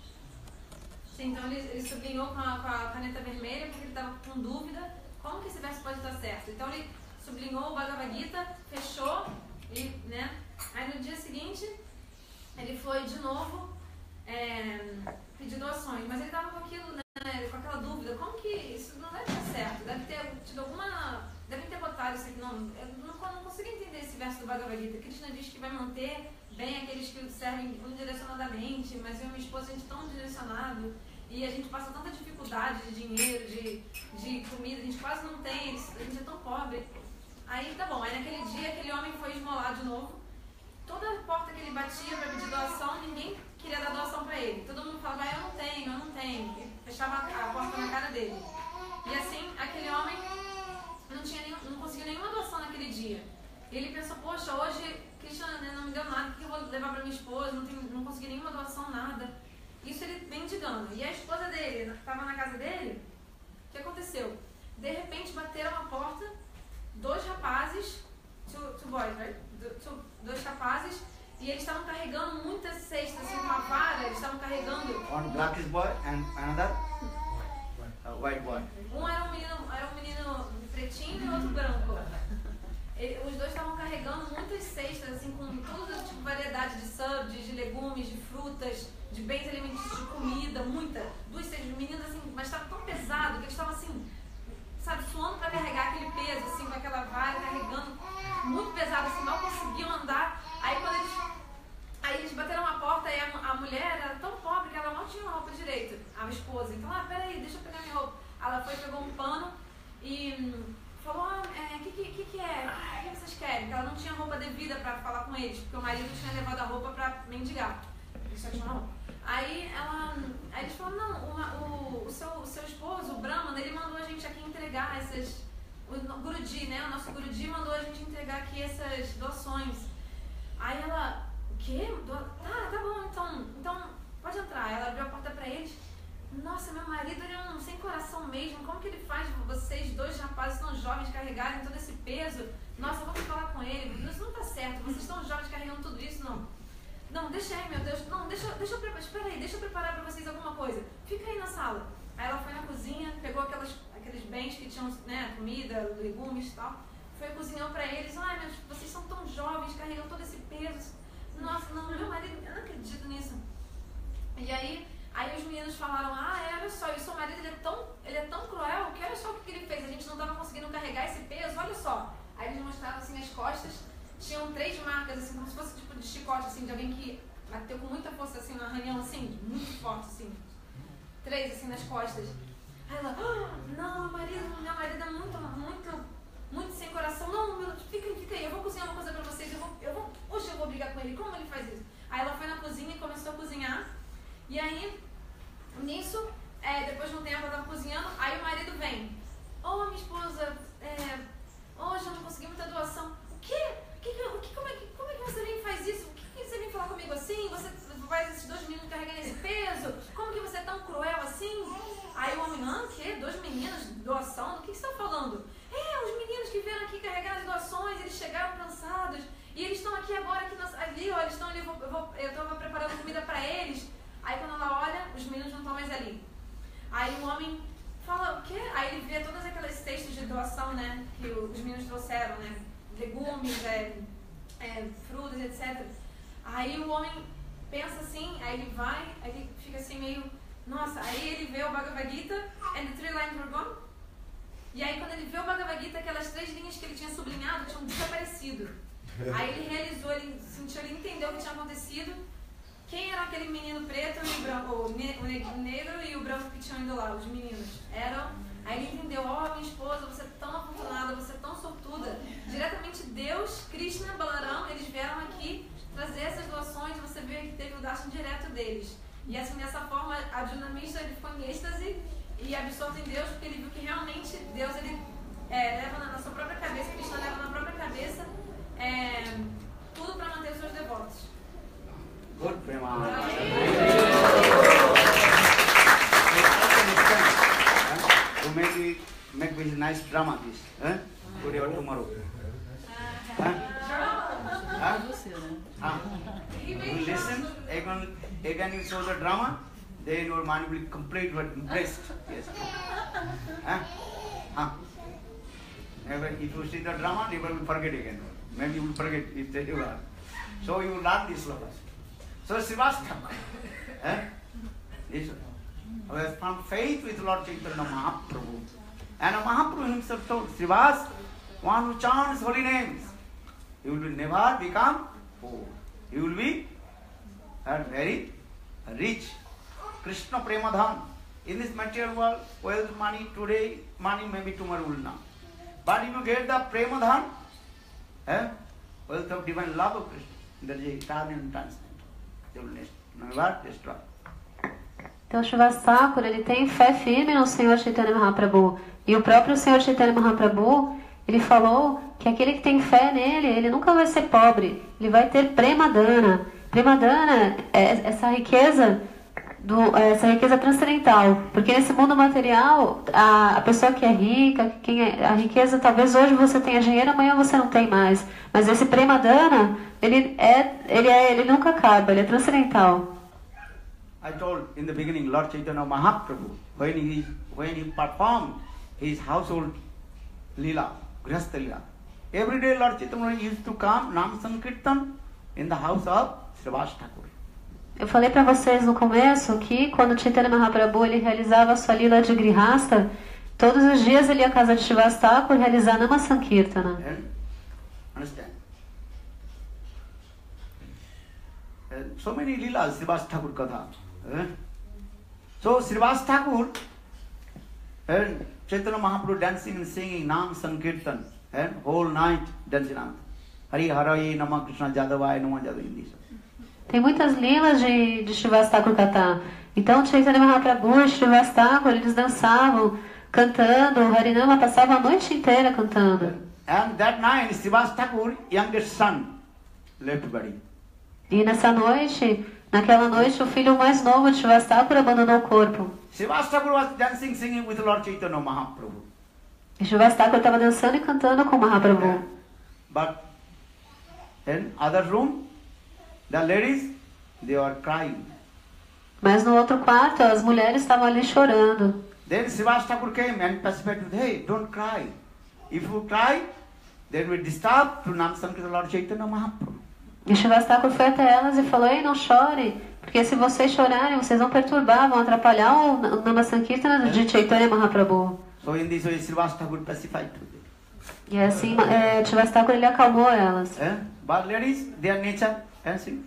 [SPEAKER 7] Sim, então ele, ele sublinhou com a, com a caneta vermelha porque ele estava com dúvida como que esse verso pode estar certo. Então ele sublinhou o Bhagavad Gita, fechou e, né? Aí no dia seguinte ele foi de novo é, pedir doações, mas ele estava com aquilo, né, com aquela dúvida, como que isso não deve estar certo? Deve ter tido alguma, devem ter botado isso aqui, não, eu não, não consigo entender esse verso do Bhagavad Gita. Krishna diz que vai manter bem aqueles que servem unidirecionadamente, mas eu e minha esposa a gente tão direcionado. e a gente passa tanta dificuldade de dinheiro, de, de comida, a gente quase não tem, a gente é tão pobre. Aí tá bom, aí naquele dia aquele homem foi esmolar de novo. Toda porta que ele batia para pedir doação, ninguém queria dar doação para ele. Todo mundo falava, ah, eu não tenho, eu não tenho. E fechava a porta na cara dele. E assim, aquele homem não, tinha nenhum, não conseguiu nenhuma doação naquele dia. E ele pensou, poxa, hoje Krishna não me deu nada, o que eu vou levar para minha esposa? Não, tenho, não consegui nenhuma doação, nada. Isso ele mendigando. E a esposa dele estava na casa dele. O que aconteceu? De repente bateram a porta, dois rapazes, two, two boys, right? Two, dois rapazes, e eles estavam carregando muitas cestas, assim, com uma vara, eles estavam carregando.
[SPEAKER 3] One black boy and another uh, white boy.
[SPEAKER 7] Um era um menino, era um menino pretinho e outro branco. Ele, os dois estavam carregando muitas cestas, assim, com toda tipo, variedade de subs, de legumes, de frutas, de bens alimentícios, de comida, muita. Duas cestas, meninos assim, mas estava tão pesado que eles estavam assim, sabe, suando para carregar aquele peso, assim, com aquela vara, carregando, muito pesado, assim, mal conseguiam andar. Aí quando eles, aí eles bateram a porta e a, a mulher era tão pobre que ela não tinha roupa direito, a esposa. Então, ah, peraí, deixa eu pegar minha roupa. Ela foi, pegou um pano e hum, falou, ah, é, que, que, que que é? O que vocês querem? Porque ela não tinha roupa devida para falar com eles, porque o marido tinha levado a roupa para mendigar. Eles só tinham roupa. Aí, ela, aí eles falaram, não, uma, o, o, seu, o seu esposo, o Brahman, ele mandou a gente aqui entregar essas, o Guruji, né, o nosso Guruji mandou a gente entregar aqui essas doações. Aí ela, o quê? Tá, tá bom, então, então pode entrar. Ela abriu a porta pra eles. Nossa, meu marido, ele é um sem coração mesmo, como que ele faz vocês dois rapazes tão jovens carregarem todo esse peso? Nossa, vamos falar com ele, isso não tá certo, vocês estão jovens carregando tudo isso, não. Não, deixa aí, meu Deus. Não, deixa, deixa eu preparar. Espera aí, deixa eu preparar pra vocês alguma coisa. Fica aí na sala. Aí ela foi na cozinha, pegou aquelas, aqueles bens que tinham, né, comida, legumes e tal. Foi cozinhando pra eles. Ai, meu, vocês são tão jovens, carregam todo esse peso. Nossa, não, meu marido, eu não acredito nisso. E aí, aí os meninos falaram, ah, é, olha só, e o seu marido, ele é tão, ele é tão cruel que olha só o que ele fez. A gente não tava conseguindo carregar esse peso, olha só. Aí eles mostraram assim as costas. Tinham três marcas, assim, como se fosse tipo de chicote, assim, de alguém que bateu com muita força, assim, no arranhão, assim, muito forte, assim. Três, assim, nas costas. Aí ela, ah, não, meu marido, meu marido é muito, muito, muito sem coração. Não, meu, fica aí, fica aí, eu vou cozinhar uma coisa pra vocês, eu vou, eu vou, hoje eu vou brigar com ele, como ele faz isso? Aí ela foi na cozinha e começou a cozinhar. E aí, nisso, é, depois de um tempo ela tava cozinhando, aí o marido vem. Ô, oh, minha esposa, é, hoje eu não consegui muita doação. O quê? Que, que, como, é que, como é que você vem e faz isso? O que, que você vem falar comigo assim? Você faz esses dois meninos carregando esse peso? Como que você é tão cruel assim? Aí o homem, ah, o quê? Dois meninos? Doação? Do que, que você está falando? É, os meninos que vieram aqui carregar as doações, eles chegaram cansados e eles estão aqui agora, aqui na, ali, ó, eles estão ali, eu, vou, eu estava preparando comida para eles. Aí quando ela olha, os meninos não estão mais ali. Aí o homem fala, o quê? Aí ele vê todas aquelas cestas de doação, né, que os meninos trouxeram, né? Legumes, é, é, frutas, etcétera. Aí o homem pensa assim, aí ele vai, aí ele fica assim meio, nossa, aí ele vê o Bhagavad Gita, and the three lines were gone. E aí quando ele vê o Bhagavad Gita, aquelas três linhas que ele tinha sublinhado tinham desaparecido. Aí ele realizou, ele sentiu, ele entendeu o que tinha acontecido. Quem era aquele menino preto e o branco, o, ne, o negro e o branco que tinham ido lá, os meninos? Eram... Aí ele entendeu, ó, oh, minha esposa, você é tão afortunada, você é tão sortuda. Diretamente Deus, Krishna, Balaram, eles vieram aqui trazer essas doações, você vê que teve o darshan direto deles. E assim, dessa forma, a Junamishra, ele ficou em êxtase e absorto em Deus, porque ele viu que realmente Deus, ele é, leva na, na sua própria cabeça, Krishna leva na própria cabeça é, tudo para manter os seus devotos.
[SPEAKER 3] Good, Prema. To make it, make this nice drama this, huh? Today or tomorrow. Huh? Huh? Huh? You listen, again, again you show the drama, then your mind will be complete but impressed. Yes. Huh? Huh? Never, if you see the drama, never will forget again. Maybe you will forget if they do that. So you learn this slokas. So Srivastava, eh? This who has found faith with Lord Chaitanya Mahaprabhu. And Mahaprabhu himself told, Srivas, one who chants holy names, he will never become poor. He will be uh, very rich. Krishna Premadhan.
[SPEAKER 1] in this material world, wealth, money, today, money maybe tomorrow will not. But if you get the Premadhan, eh, wealth of divine love of Krishna, there is a eternal transcendent. They will never destroy.
[SPEAKER 6] Então, Shivastakura, ele tem fé firme no Senhor Chaitanya Mahaprabhu. E o próprio Senhor Chaitanya Mahaprabhu, ele falou que aquele que tem fé nele, ele nunca vai ser pobre. Ele vai ter Premadana. Premadana é essa riqueza, do, essa riqueza transcendental. Porque nesse mundo material, a, a pessoa que é rica, quem é, a riqueza, talvez hoje você tenha dinheiro, amanhã você não tem mais. Mas esse Premadana, ele, é, ele, é, ele nunca acaba, ele é transcendental.
[SPEAKER 1] I told in the beginning, Lord Chaitanya Mahaprabhu, when he when he performed his household lila, grihastha lila, every day Lord Chaitanya used to come Nam Sankirtan in the house of Srivas Thakur.
[SPEAKER 6] Eu falei para vocês no começo que quando Chaitanya Mahaprabhu ele realizava a sua lila de grihastha, todos os dias ele ia à casa de Srivas Thakur realizar Nama Sankirtana.
[SPEAKER 1] And understand? And so many lilas Srivas Thakur katha. Eh? So Srivas Thakur and Chaitanya Mahaprabhu dancing and singing Nam Sankirtan and whole night dancing on Hari Haraye Nama Krishna Jadavaya Nama Jadava in this.
[SPEAKER 6] Tem muitas lilas de, de Srivas Thakur Katha. Então Chaitanya Mahaprabhu e Srivas Thakur, eles dançavam, cantando, o Harinama passava a noite inteira cantando.
[SPEAKER 1] And that night Srivas Thakur, youngest son, left body.
[SPEAKER 6] E nessa noite, naquela noite, o filho mais novo de Srivas Thakur abandonou o corpo.
[SPEAKER 1] Srivas Thakur was dancing, singing with Lord Chaitanya Mahaprabhu.
[SPEAKER 6] E Srivas Thakur estava dançando e cantando com Mahaprabhu.
[SPEAKER 1] But in other room, the ladies, they were crying.
[SPEAKER 6] Mas no outro quarto, as mulheres estavam ali chorando.
[SPEAKER 1] Then Srivas Thakur came and persuaded, hey, don't cry. If you cry, then we disturb to Nam Sankirtan Lord Chaitanya Mahaprabhu.
[SPEAKER 6] E Srivas Thakur foi até elas e falou, ei, não chore, porque se vocês chorarem, vocês vão perturbar, vão atrapalhar o Nama Sankirtana de Chaitanya Mahaprabhu.
[SPEAKER 1] So in this way, Srivas Thakur pacified to them.
[SPEAKER 6] E assim, é, Srivas Thakur ele acalmou elas.
[SPEAKER 1] Eh? But ladies, their nature, dancing.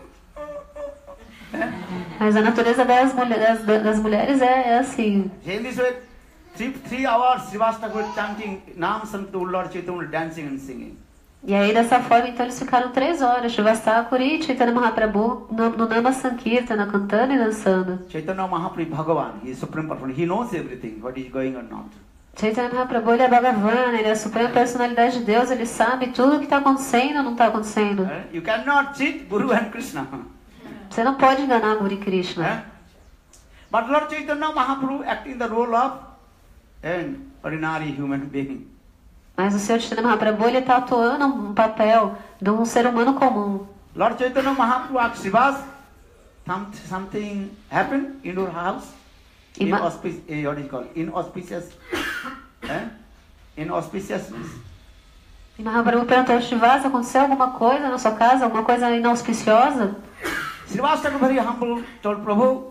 [SPEAKER 1] Eh?
[SPEAKER 6] Mas a natureza das, mulher, das, das mulheres é, é assim.
[SPEAKER 1] In this way, three, three hours, Srivas Thakur chanting Nam Sankirtan Lord Chaitanya, dancing and singing.
[SPEAKER 6] E aí, dessa forma, então, eles ficaram três horas, Srivas Thakur e Chaitanya Mahaprabhu, no, no Nama Sankirtana, cantando e dançando.
[SPEAKER 1] Chaitanya Mahaprabhu Bhagavan, he is supreme person, he knows everything, what is going on not.
[SPEAKER 6] Chaitanya Mahaprabhu, ele é Bhagavan, ele é a suprema personalidade de Deus, ele sabe tudo o que está acontecendo ou não está acontecendo.
[SPEAKER 1] Eh? You cannot cheat Guru and Krishna.
[SPEAKER 6] Você não pode enganar Guru e Krishna.
[SPEAKER 1] Eh? But Lord Chaitanya Mahaprabhu acting the role of an ordinary human being.
[SPEAKER 6] Mas o Senhor Chaitanya Mahaprabhu, ele está atuando um papel de um ser humano comum.
[SPEAKER 1] Lord Chaitanya Mahaprabhu asked Srivas, something happened in your house? Inauspicious, eh, what is it called? Inauspicious, eh? Inauspiciousness.
[SPEAKER 6] E Mahaprabhu perguntou, Srivas, aconteceu alguma coisa na sua casa, alguma coisa inauspiciosa?
[SPEAKER 1] Srivas Thakur very humble told Prabhu,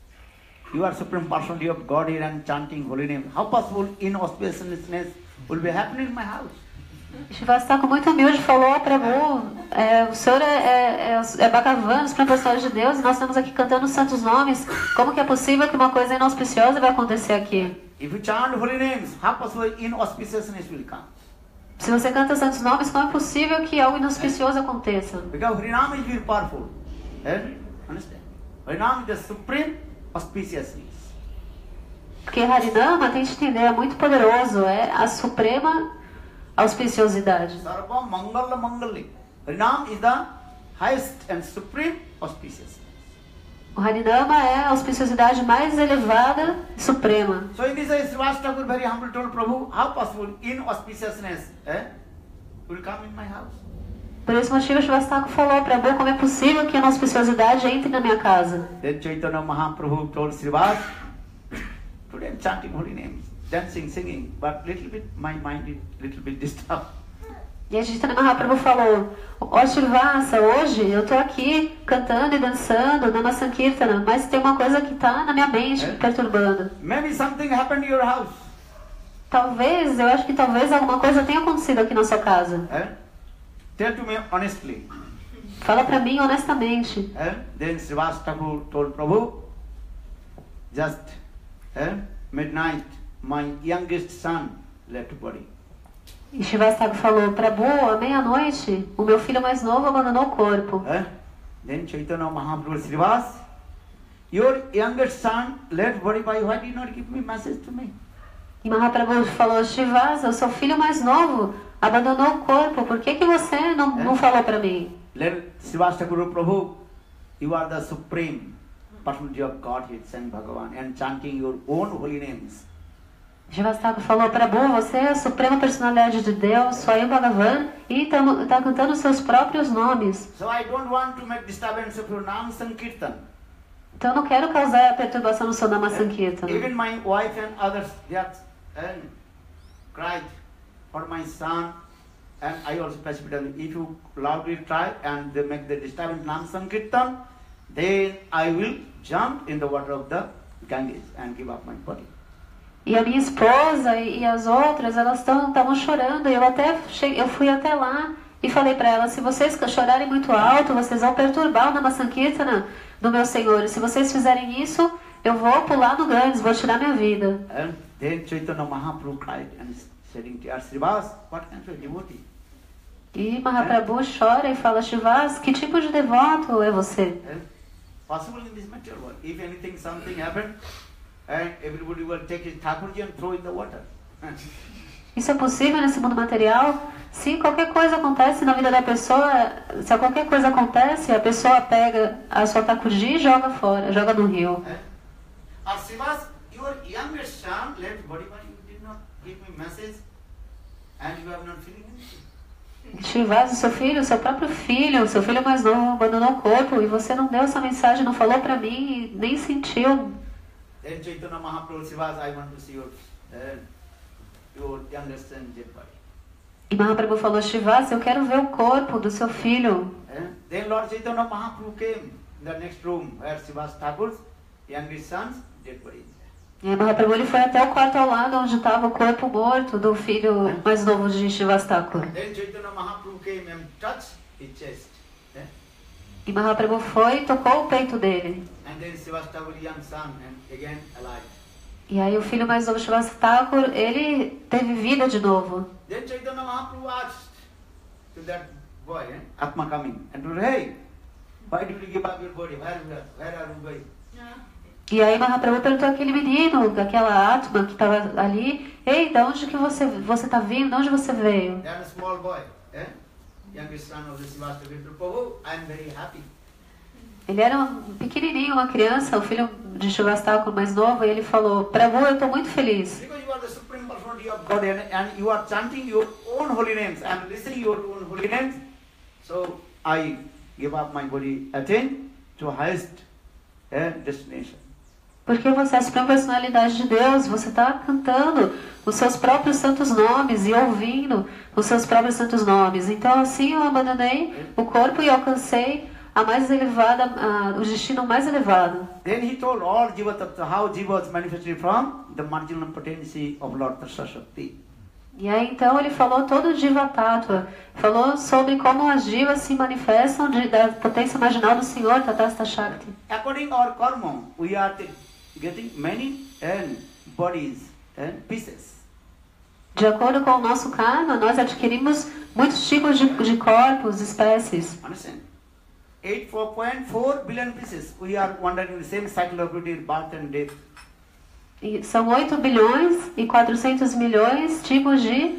[SPEAKER 1] you are supreme personality of God here and chanting holy name. How possible inauspiciousness will be happening in my house?
[SPEAKER 6] Srivas Thakur muito humilde falou, Prabhu, é, o senhor é, é, é, é Bhagavan, supremo personalidade de Deus, e nós estamos aqui cantando os santos nomes. Como que é possível que uma coisa inauspiciosa vai acontecer aqui?
[SPEAKER 1] If you chant holy names, how possible inauspiciousness will come?
[SPEAKER 6] Se você canta santos nomes, como é possível que algo inauspicioso aconteça?
[SPEAKER 1] Because Harinam is very powerful. Eh? Understand? Harinam is the supreme auspiciousness.
[SPEAKER 6] Porque Harinama, tem que entender, é muito poderoso, é a suprema auspiciosidade.
[SPEAKER 1] Sarva Mangala Mangali. Harinam is the highest and supreme auspiciousness.
[SPEAKER 6] O Harinama é a auspiciosidade mais elevada e suprema.
[SPEAKER 1] So in this way, Srivas Thakur very humble told Prabhu, how possible inauspiciousness eh, will come in my house?
[SPEAKER 6] Por esse motivo, Srivas Thakur falou, Prabhu, como é possível que a auspiciosidade entre na minha casa?
[SPEAKER 1] Then Chaitanya Mahaprabhu told Srivas, today I'm chanting holy names, dancing, singing, but little bit, my mind is little bit disturbed.
[SPEAKER 6] E a Chaitanya Mahaprabhu falou, ó Srivasa, hoje eu estou aqui cantando e dançando Nama Sankirtana, mas tem uma coisa que está na minha mente me perturbando.
[SPEAKER 1] Maybe something happened in your house.
[SPEAKER 6] Talvez, eu acho que talvez alguma coisa tenha acontecido aqui na sua casa.
[SPEAKER 1] Eh? Tell to me honestly.
[SPEAKER 6] Fala para mim honestamente.
[SPEAKER 1] Eh? Then Srivas Thakur told Prabhu, just eh, midnight, my youngest son left body.
[SPEAKER 6] E Shivastaka falou, Prabhu, à meia-noite, o meu filho mais novo abandonou o corpo.
[SPEAKER 1] Eh? Then Chaitanya Mahaprabhu Srivas, your youngest son left body, by why did you not give me message to me?
[SPEAKER 6] E Mahaprabhu falou, Shivasa, o seu filho mais novo abandonou o corpo, por que que você não, não falou para mim?
[SPEAKER 1] Let Srivastaka Guru Prabhu, you are the supreme personality of Godhead, Saint Bhagavan, and chanting your own holy names.
[SPEAKER 6] Shivastaka falou, Prabhu, você é a suprema personalidade de Deus, Swayam Bhagavan, e está cantando seus próprios nomes.
[SPEAKER 1] So I don't want to make disturbance of your Nam Sankirtan.
[SPEAKER 6] Então eu não quero causar perturbação no seu Nama Sankirtana.
[SPEAKER 1] Even my wife and others, they are and cried for my son, and I also specifically, if you loudly try and they make the disturbance Nam Sankirtan, then I will jump in the water of the Ganges and give up my body.
[SPEAKER 6] E a minha esposa e, e as outras, elas estavam chorando. E eu até cheguei, eu fui até lá e falei para elas, se vocês chorarem muito alto, vocês vão perturbar o Nama Sankirtana do meu Senhor. E se vocês fizerem isso, eu vou pular no Ganges, vou tirar minha vida.
[SPEAKER 1] And then Chaitanya Mahaprabhu cried and shedding tears, Srivas, what kind of devotee?
[SPEAKER 6] E Mahaprabhu chora e fala, Shivas, que tipo de devoto é você?
[SPEAKER 1] And possible in this material world, if anything, something happened, and everybody will take his Thakurji and throw in the water.
[SPEAKER 6] Isso é possível nesse mundo material? Se qualquer coisa acontece na vida da pessoa, se qualquer coisa acontece, a pessoa pega a sua Thakurji e joga fora, joga no rio.
[SPEAKER 1] Or Srivas, your youngest son left body, but you did not give me message, and you have not feeling anything.
[SPEAKER 6] Shivas, o seu filho, o seu próprio filho, o seu filho mais novo abandonou o corpo e você não deu essa mensagem, não falou pra mim, nem sentiu.
[SPEAKER 1] Then Chaitanya Mahaprabhu Srivas, I want to see your, uh, your youngest son dead body.
[SPEAKER 6] E Mahaprabhu falou, Shivas, eu quero ver o corpo do seu filho.
[SPEAKER 1] Eh? Then Lord Chaitanya Mahaprabhu came in the next room where Srivas Thakur's youngest son's dead body is there.
[SPEAKER 6] E aí Mahaprabhu ele foi até o quarto ao lado onde estava o corpo morto do filho mais novo de Shivas Thakur.
[SPEAKER 1] Then Chaitanya Mahaprabhu came and touched his chest. Eh?
[SPEAKER 6] E Mahaprabhu foi e tocou o peito dele.
[SPEAKER 1] And then Srivas Thakur's young son and again alive.
[SPEAKER 6] E aí o filho mais novo de Shivas Thakur, ele teve vida de novo.
[SPEAKER 1] Then Chaitanya Mahaprabhu asked to that boy, eh, Atma coming, and told, hey, why did you give up your body? Where, where, where are you going?
[SPEAKER 6] E aí Mahaprabhu perguntou àquele menino, aquela Atma que estava ali, ei, de onde que você você está vindo? De onde você veio?
[SPEAKER 1] They are a small boy, eh? Youngest son of the Srivas Thakur. Prabhu, I am very happy.
[SPEAKER 6] Ele era um pequenininho, uma criança, o filho de Shivas Thakur mais novo, e ele falou, Prabhu, eu estou muito feliz.
[SPEAKER 1] Because you are the supreme personality of God and, and you are chanting your own holy names and listening your own holy names. So I give up my body, attain to highest eh, destination.
[SPEAKER 6] Porque você é a suprema personalidade de Deus, você está cantando os seus próprios santos nomes e ouvindo os seus próprios santos nomes. Então assim eu abandonei o corpo e alcancei a mais elevada, a, o destino mais elevado.
[SPEAKER 1] Then he told all Jiva Tattva how Jiva was manifested from the marginal potency of Lord Tattva Shakti.
[SPEAKER 6] E aí então ele falou todo o Jiva Tattva, falou sobre como as Jivas se manifestam de, da potência marginal do Senhor, Tatasta Shakti.
[SPEAKER 1] According to our karma, we are getting many and bodies and pieces.
[SPEAKER 6] De acordo com o nosso karma, nós adquirimos muitos tipos de, de corpos, espécies.
[SPEAKER 1] Understand? eighty-four point four billion pieces. We are wandering in the same cycle of birth and death.
[SPEAKER 6] E são oito bilhões e quatrocentos milhões tipos de...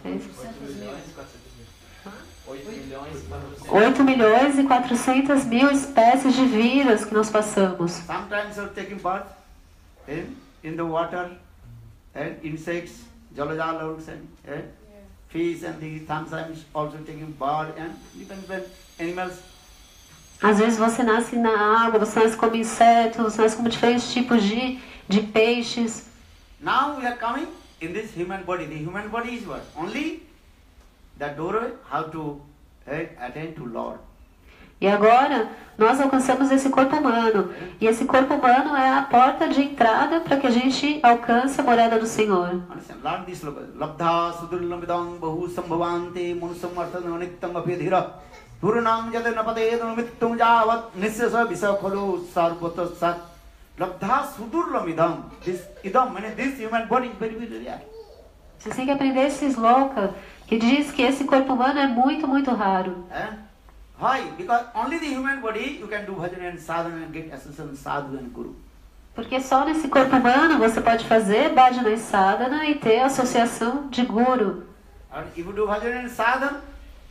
[SPEAKER 6] oito milhões e quatrocentos mil espécies de vidas que nós passamos.
[SPEAKER 1] Sometimes we are taking birth in, in the water and insects, jalajalogs and eh, fish and the sometimes also taking birth and different animals.
[SPEAKER 6] Às vezes você nasce na água, você nasce como inseto, você nasce como diferentes tipos de, de peixes.
[SPEAKER 1] Now we are coming in this human body. The human body is what? Only the doorway how to eh, attain to Lord.
[SPEAKER 6] E agora nós alcançamos esse corpo humano. E esse corpo humano é a porta de entrada para que a gente alcance a morada do Senhor.
[SPEAKER 1] Understand? Learn this look. Labdha sudurlamidam bahu sambhavante manusam arthan anittam apedhira. Purnam jade napade numittum javat nisyasa visa kholu sarvata sat Labdha sudurlam idam. This idam, I mean, this human body is very, very rare.
[SPEAKER 6] Vocês têm que aprender esse sloka, que diz que esse corpo humano é muito, muito raro.
[SPEAKER 1] Eh? Why? Because only the human body you can do bhajan and sadhana and get association sadhu and guru.
[SPEAKER 6] Porque só nesse corpo humano você pode fazer bhajana e sadhana e ter associação de guru.
[SPEAKER 1] And if you do bhajan and sadhana,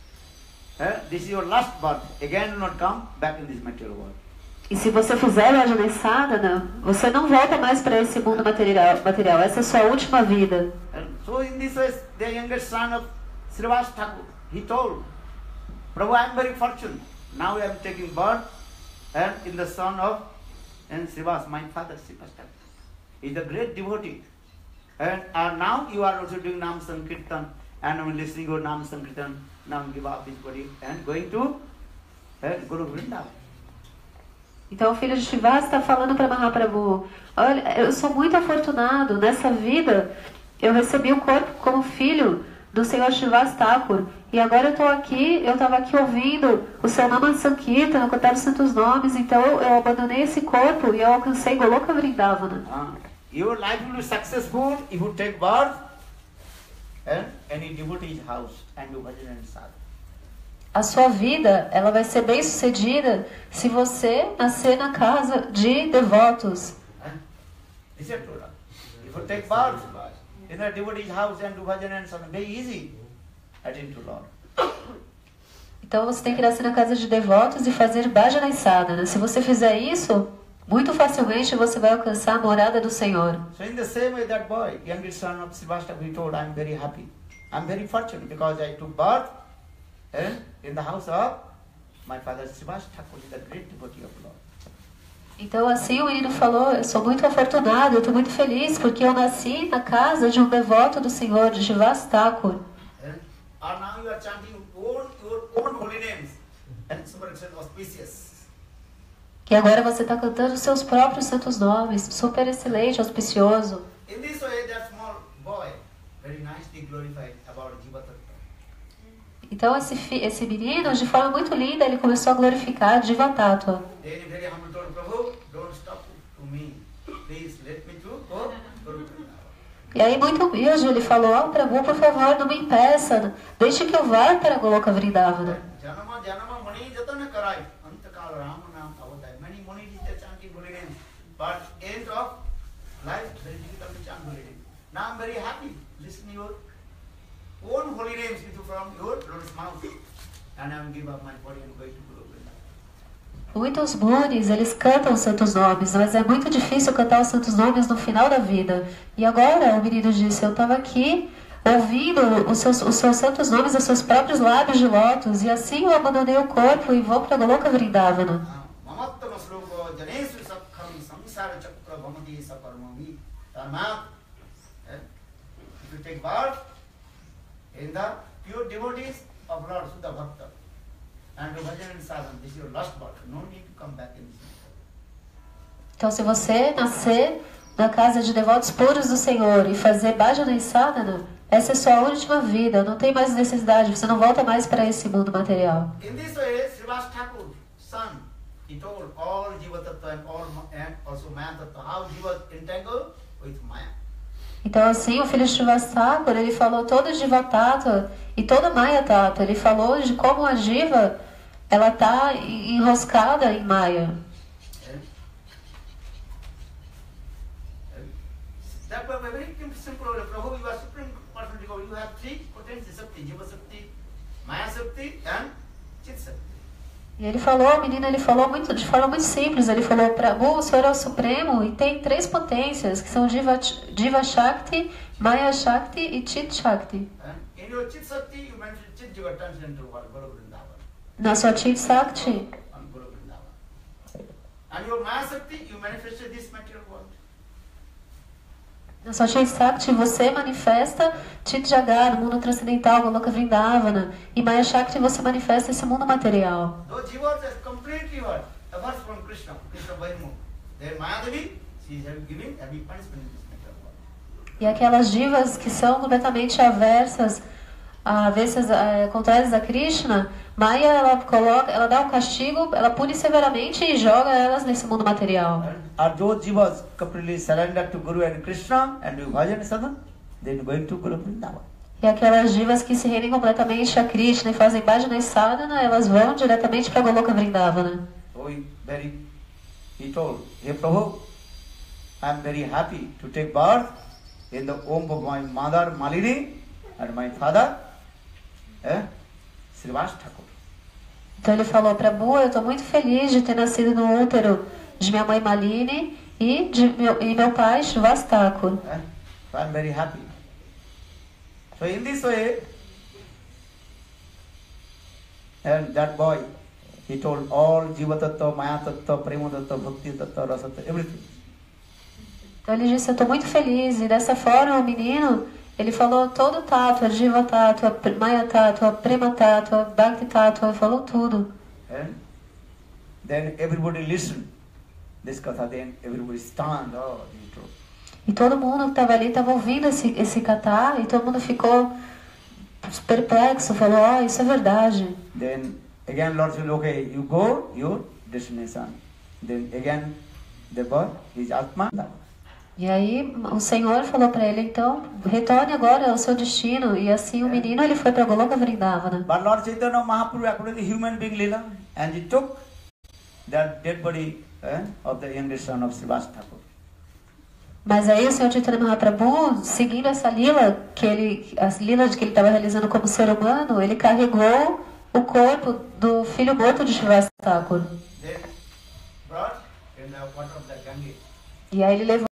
[SPEAKER 1] eh, this is your last birth. Again do not come back in this material world.
[SPEAKER 6] E se você fizer bhajana e sadhana, você não volta mais para esse mundo material, material. Essa é a sua última vida.
[SPEAKER 1] And so in this way, the youngest son of Srivas Thakur, he told, Prabhu, I am very fortunate. Now I am taking birth and in the son of and Srivas, my father Srivas Thakur. He is a great devotee. And, and now you are also doing Nam Sankirtan and I am listening to Nam Sankirtan, Nam give up this body and going to uh, Guru Vrindavan.
[SPEAKER 6] Então o filho de Srivas está falando para Mahaprabhu, olha, eu sou muito afortunado, nessa vida eu recebi o corpo como filho do Senhor Srivas Thakur, e agora eu estou aqui, eu estava aqui ouvindo o seu Nama Sankirtan, cantar os santos nomes, então eu, eu abandonei esse corpo e eu alcancei Goloka Vrindavana.
[SPEAKER 1] Uh, your life will be successful if you take birth and any devotee's house and do bhajan and sadhana.
[SPEAKER 6] A sua vida, ela vai ser bem sucedida se você nascer na casa de devotos.
[SPEAKER 1] Uh, this is true. If you take birth in a devotee's house and do bhajan and sadhana, very easy. Attend to Lord.
[SPEAKER 6] Então você tem que nascer na casa de devotos e fazer bhajana e sadhana. Se você fizer isso, muito facilmente você vai alcançar a morada do Senhor.
[SPEAKER 1] So in the same way that boy, youngest son of Srivas Thakur, he told, I am very happy. I am very fortunate because I took birth eh, in the house of my father Srivas Thakur, is the great devotee of Lord.
[SPEAKER 6] Então assim o menino falou, eu sou muito afortunado, eu estou muito feliz porque eu nasci na casa de um devoto do Senhor, de Srivas Thakur.
[SPEAKER 1] Or now you are chanting your own, your own holy names and super auspicious.
[SPEAKER 6] Que agora você está cantando os seus próprios santos nomes, super excelente, auspicioso.
[SPEAKER 1] In this way, that small boy very nicely glorified about Jiva Tattva.
[SPEAKER 6] Então esse, fi, esse menino, de forma muito linda, ele começou a glorificar Jiva Tattva.
[SPEAKER 1] Then he very humble told Prabhu, don't stop to me. Please let me to go Guru Vrindavan.
[SPEAKER 6] E aí, muito humilde, ele falou, ó, oh, Prabhu, por favor, não me impeça, deixe que eu vá para Goloka Vrindavana.
[SPEAKER 1] Janama, janama, mani jatana karai. Antakal Rama nam avadai. Many munis are chanting holy names. But end of life, very difficult to chant holy names. Now I am very happy. Listen your own holy names from your lotus mouth. And I am give up my body and going to Guru Vrindavan.
[SPEAKER 6] Muitos munis, eles cantam os santos nomes, mas é muito difícil cantar os santos nomes no final da vida. E agora o menino disse, eu estava aqui ouvindo os seus, os seus santos nomes, os seus próprios lábios de lótus, e assim eu abandonei o corpo e vou para Goloka Vrindavana.
[SPEAKER 1] If you take birth in the pure devotees of Lord Suddha Bhakta and do bhajan and sadhana, this is your last birth. No need to come back in this matter.
[SPEAKER 6] Então, se você nascer na casa de devotos puros do Senhor e fazer bhajana e sadhana, essa é sua última vida, não tem mais necessidade, você não volta mais para esse mundo material.
[SPEAKER 1] In this way, Srivas Thakur, son, he told all Jiva Tattva and, all, and also Maya Tattva, how Jiva entangled with Maya.
[SPEAKER 6] Então assim, o filho de Srivas Thakur, ele falou todo Jiva Tattva e toda Maya Tattva. Ele falou de como a Jiva, ela está enroscada em Maya.
[SPEAKER 1] That was a very simple. Prabhu, you are supreme personality. You have three potencies: Sakti, Jiva Sakti, Maya Sakti, and Chit Sakti.
[SPEAKER 6] E ele falou, o menino, ele falou muito, de forma muito simples. Ele falou, Prabhu, o Senhor é o Supremo e tem três potências, que são Jiva, Jiva Shakti, Maya Shakti e Chit Shakti.
[SPEAKER 1] And in your Chit Sakti, you manifest Chit Jiva turns into what? Guru Vrindavan.
[SPEAKER 6] Na sua Chit Shakti.
[SPEAKER 1] On Guru Vrindavan. And your Maya Sakti, you manifested this material world.
[SPEAKER 6] Na sua Chit Shakti você manifesta Chit Jagat, o mundo transcendental, Goloka Vrindavana. E Maya Shakti você manifesta esse mundo material.
[SPEAKER 1] Those jivas are completely what? Averse from Krishna, Krishna Vairmu. Their Maya Devi, she is giving heavy punishment in this material world.
[SPEAKER 6] E aquelas divas que são completamente aversas, avessas, é, contrárias a Krishna, Maya, ela coloca, ela dá um castigo, ela pune severamente e joga elas nesse mundo material.
[SPEAKER 1] Are those jivas completely surrendered to Guru and Krishna and do bhajan sadhana, then going to Guru Vrindavan.
[SPEAKER 6] E aquelas divas que se rendem completamente a Krishna e fazem bhajana e sadhana, elas vão diretamente para Goloka Vrindavana.
[SPEAKER 1] So he very, he told, "Hey Prabhu, I am very happy to take birth in the womb of my mother Malini and my father, eh, Srivas Thakur."
[SPEAKER 6] Então ele falou, Prabhu, eu estou muito feliz de ter nascido no útero de minha mãe Malini e de meu, e meu pai Srivas Thakur.
[SPEAKER 1] Eh? So I am very happy. So in this way, and that boy, he told all Jiva Tattva, Maya Tattva, Prema Tattva, Bhakti Tattva, Rasa Tattva, everything.
[SPEAKER 6] Então ele disse, eu estou muito feliz. E dessa forma o menino, ele falou todo o tato, Jiva Tattva, Maya Tattva, Prema Tattva, Bhakti Tattva, falou tudo.
[SPEAKER 1] And then everybody listened. This katha, then everybody stand, oh, you told.
[SPEAKER 6] E todo mundo que estava ali estava ouvindo esse, esse katha e todo mundo ficou perplexo, falou, ó, oh, isso é verdade.
[SPEAKER 1] Then again Lord said, okay, you go, your destination. Then again the birth is Atma.
[SPEAKER 6] E aí o Senhor falou para ele, então, retorne agora ao seu destino. E assim o menino, ele foi para Goloka Vrindavana.
[SPEAKER 1] But Lord Chaitanya Mahaprabhu, according to human being lila, and he took that dead body eh, of the youngest son of Srivas Thakur.
[SPEAKER 6] Mas aí o Senhor Chaitanya Mahaprabhu, seguindo essa lila, que ele, as lilas que ele estava realizando como ser humano, ele carregou o corpo do filho morto de Srivas Thakur.
[SPEAKER 1] Then brought in the water of the Ganges.
[SPEAKER 6] E aí ele levou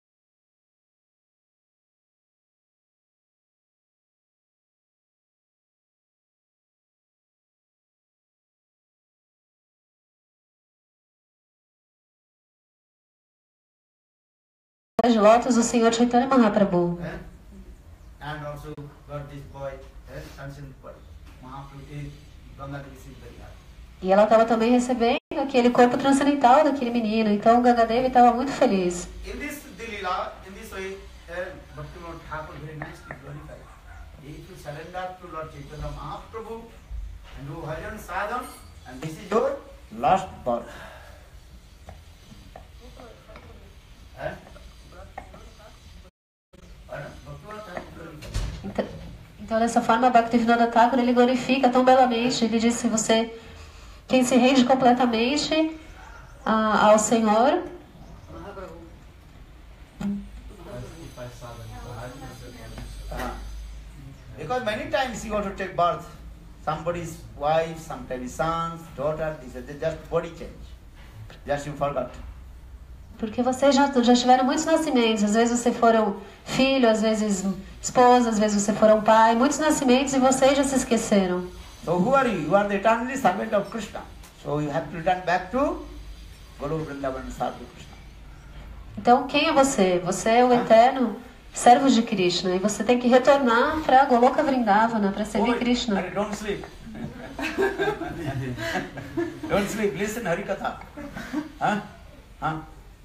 [SPEAKER 6] de lótus do Senhor Chaitanya Mahaprabhu.
[SPEAKER 1] Eh? And also got this boy, eh, Sansan boy. Mahaprabhu is Gangadevi Siddhartha.
[SPEAKER 6] E ela estava também recebendo aquele corpo transcendental daquele menino. Então o Gangadevi estava muito feliz.
[SPEAKER 1] In this Lila, in this way, uh, Bhaktivinoda Thakur very nicely glorified. If you surrender to Lord Chaitanya Mahaprabhu and do bhajan sadhana, and this is your last birth. Eh?
[SPEAKER 6] Então, então dessa forma, Bhaktivinoda Thakur, ele glorifica tão belamente. Ele disse, você, quem se rende completamente ah, ao Senhor,
[SPEAKER 1] Uh, because many times you want to take birth, somebody's wife, sometimes sons, daughter, this is just body change. Just you forgot.
[SPEAKER 6] porque vocês já, já tiveram muitos nascimentos. Às vezes vocês foram filho, às vezes esposa, às vezes vocês foram pai. Muitos nascimentos e vocês já se esqueceram.
[SPEAKER 1] So who are you? You are the eternally servant of Krishna. So you have to return back to Goloka Vrindavan and serve Krishna.
[SPEAKER 6] Então quem é você? Você é o eterno servo de Krishna. E você tem que retornar para Goloka Vrindavana, para servir
[SPEAKER 1] Oi,
[SPEAKER 6] Krishna.
[SPEAKER 1] Hare, don't sleep. Don't sleep. Listen Harikatha. Huh? Huh?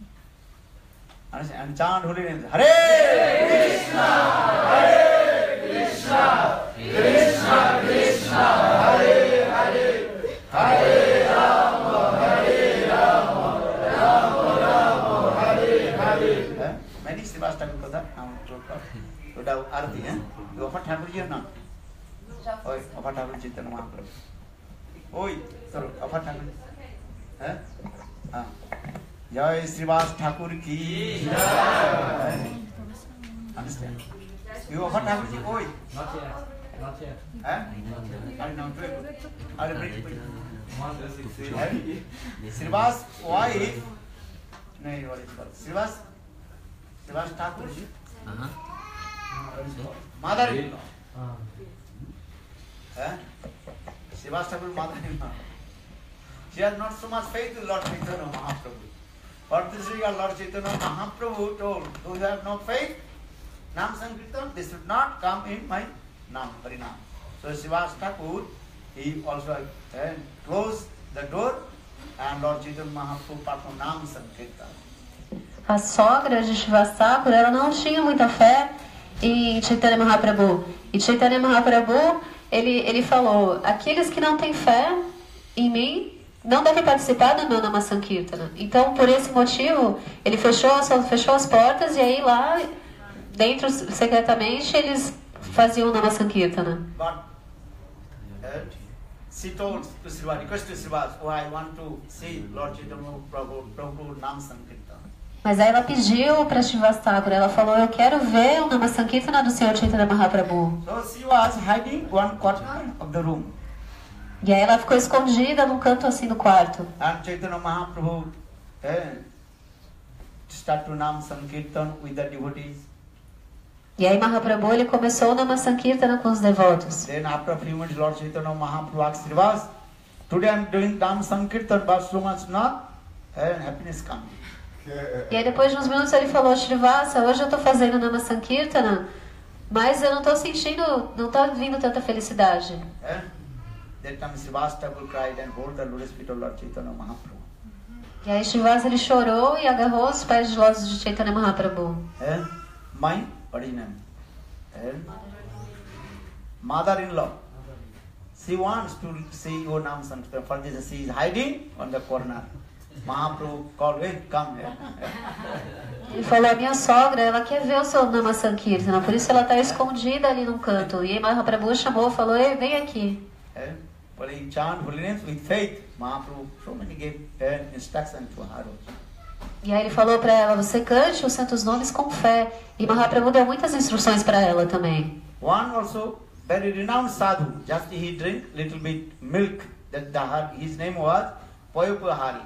[SPEAKER 1] And chant holy names. Hare Krishna, Hare Krishna, Krishna Krishna, Hare Hare, Hare Rama, Hare Rama, Rama Rama, Hare Hare. Many Srivas Thakur Katha. So the Arati, eh? You offer Thakurji or not? Oi, offer Thakur Chaitanya Mahaprabhu. Oi, sorry, offer Thakur. Eh? Ah. Jai Srivas Thakur ki Jai. Understand? You offer Thakurji? Oi.
[SPEAKER 5] Not yet. Not yet.
[SPEAKER 1] Eh? Are you not doing good? Are you very good? Srivas wife. No, what is called? Srivas? Srivas Thakur?
[SPEAKER 2] Uh-huh.
[SPEAKER 1] Mother-in-law.
[SPEAKER 5] Ah.
[SPEAKER 1] Eh? Srivas Thakur mother-in-law. She has not so much faith in Lord Chaitanya Mahaprabhu. But this is Lord Chaitanya Mahaprabhu told, those who have no faith, Nam Sankirtan, they should not come in my Nam, Harinam. So Srivas Thakur, he also uh, closed the door and Lord Chaitanya Mahaprabhu performed Nam Sankirtan.
[SPEAKER 6] A sogra de Srivas Thakur, ela não tinha muita fé em Chaitanya Mahaprabhu. E Chaitanya Mahaprabhu, ele, ele falou, aqueles que não têm fé em mim não devem participar do meu Nama Sankirtana. Então, por esse motivo, ele fechou as, fechou as portas e aí lá, dentro, secretamente, eles faziam o Nama Sankirtana.
[SPEAKER 1] But uh, she told to Srivas, request to Srivas, oh, I want to see Lord Chaitanya Prabhu, Prabhu Nam Sankirtan.
[SPEAKER 6] Mas aí ela pediu para Srivas Thakur, ela falou, eu quero ver o Nama Sankirtana do Senhor Chaitanya Mahaprabhu.
[SPEAKER 1] So she was hiding one corner of the room.
[SPEAKER 6] E aí ela ficou escondida num canto assim do quarto.
[SPEAKER 1] And Chaitanya Mahaprabhu eh, started to Nam Sankirtan with the devotees.
[SPEAKER 6] E aí Mahaprabhu ele começou o Nama Sankirtana com os devotos.
[SPEAKER 1] Then after a few minutes, Lord Chaitanya Mahaprabhu asked Srivas, today I am doing Nam Sankirtan, but so much not eh, happiness coming.
[SPEAKER 6] E aí depois de uns minutos ele falou, Srivasa, hoje eu estou fazendo Nama Sankirtana, mas eu não estou sentindo, não está vindo tanta felicidade.
[SPEAKER 1] Eh? That time Srivas Thakur cried and hold the lotus feet of Lord Chaitanya Mahaprabhu.
[SPEAKER 6] E aí Srivasa ele chorou e agarrou os pés de lótus de Chaitanya Mahaprabhu.
[SPEAKER 1] Eh? My original. Eh? Mother-in-law. She wants to see your Nam Sankirtan. For this, she is hiding on the corner. Mahaprabhu called, hey, come here.
[SPEAKER 6] Ele falou, a minha sogra, ela quer ver o seu Nama Sankirtana, por isso ela está escondida ali num canto. E aí Mahaprabhu chamou e falou, ei, vem aqui.
[SPEAKER 1] Eh? But he chant holy names with faith. Mahaprabhu so many gave eh, instruction to her also.
[SPEAKER 6] E aí ele falou para ela, você cante os santos nomes com fé. E Mahaprabhu deu muitas instruções para ela também.
[SPEAKER 1] One also very renowned sadhu, just he drink little bit milk. That the, his name was Payupahari.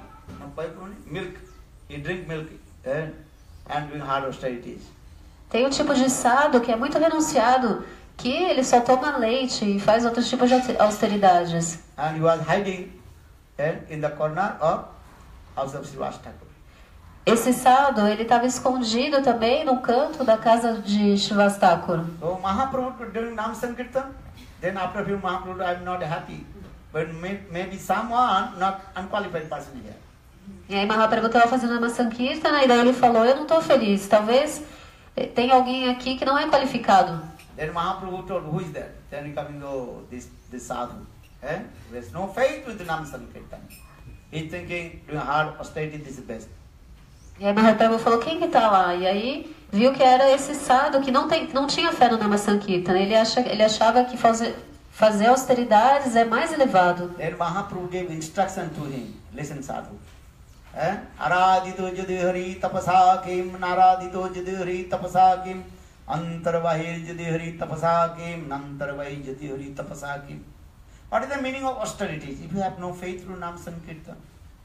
[SPEAKER 1] Milk. He drink milk eh, and doing hard austerities.
[SPEAKER 6] Tem um tipo de sadhu que é muito renunciado, que ele só toma leite e faz outros tipos de austeridades.
[SPEAKER 1] And he was hiding eh, in the corner of house of Srivas Thakur.
[SPEAKER 6] Esse sadhu, ele estava escondido também no canto da casa de Srivas Thakur.
[SPEAKER 1] So Mahaprabhu doing Nam Sankirtan, then after a few Mahaprabhu, I am not happy. But may, maybe someone, not unqualified person here.
[SPEAKER 6] E aí Mahaprabhu estava fazendo uma Sankirtana e daí ele falou, eu não estou feliz, talvez tenha alguém aqui que não é qualificado.
[SPEAKER 1] Then Mahaprabhu told, who is that? Then he coming to this, this sadhu. Eh? There is no faith with the Nam Sankirtan. He thinking doing hard austerity, this is best.
[SPEAKER 6] E aí Mahaprabhu falou, quem que está lá? E aí viu que era esse sadhu que não, tem, não tinha fé no Nama Sankirtana. Ele, acha, ele achava que fazer, fazer austeridades é mais elevado.
[SPEAKER 1] Then Mahaprabhu gave instruction to him. Listen, sadhu. Eh? Aradito jadi hari tapasa kim, naradito jadi hari tapasa kim, antarvahi jadi hari tapasa kim, nantarvahi jadi hari tapasa kim. What is the meaning of austerities? If you have no faith through Nam Sankirtan,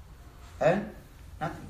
[SPEAKER 1] eh? Nothing.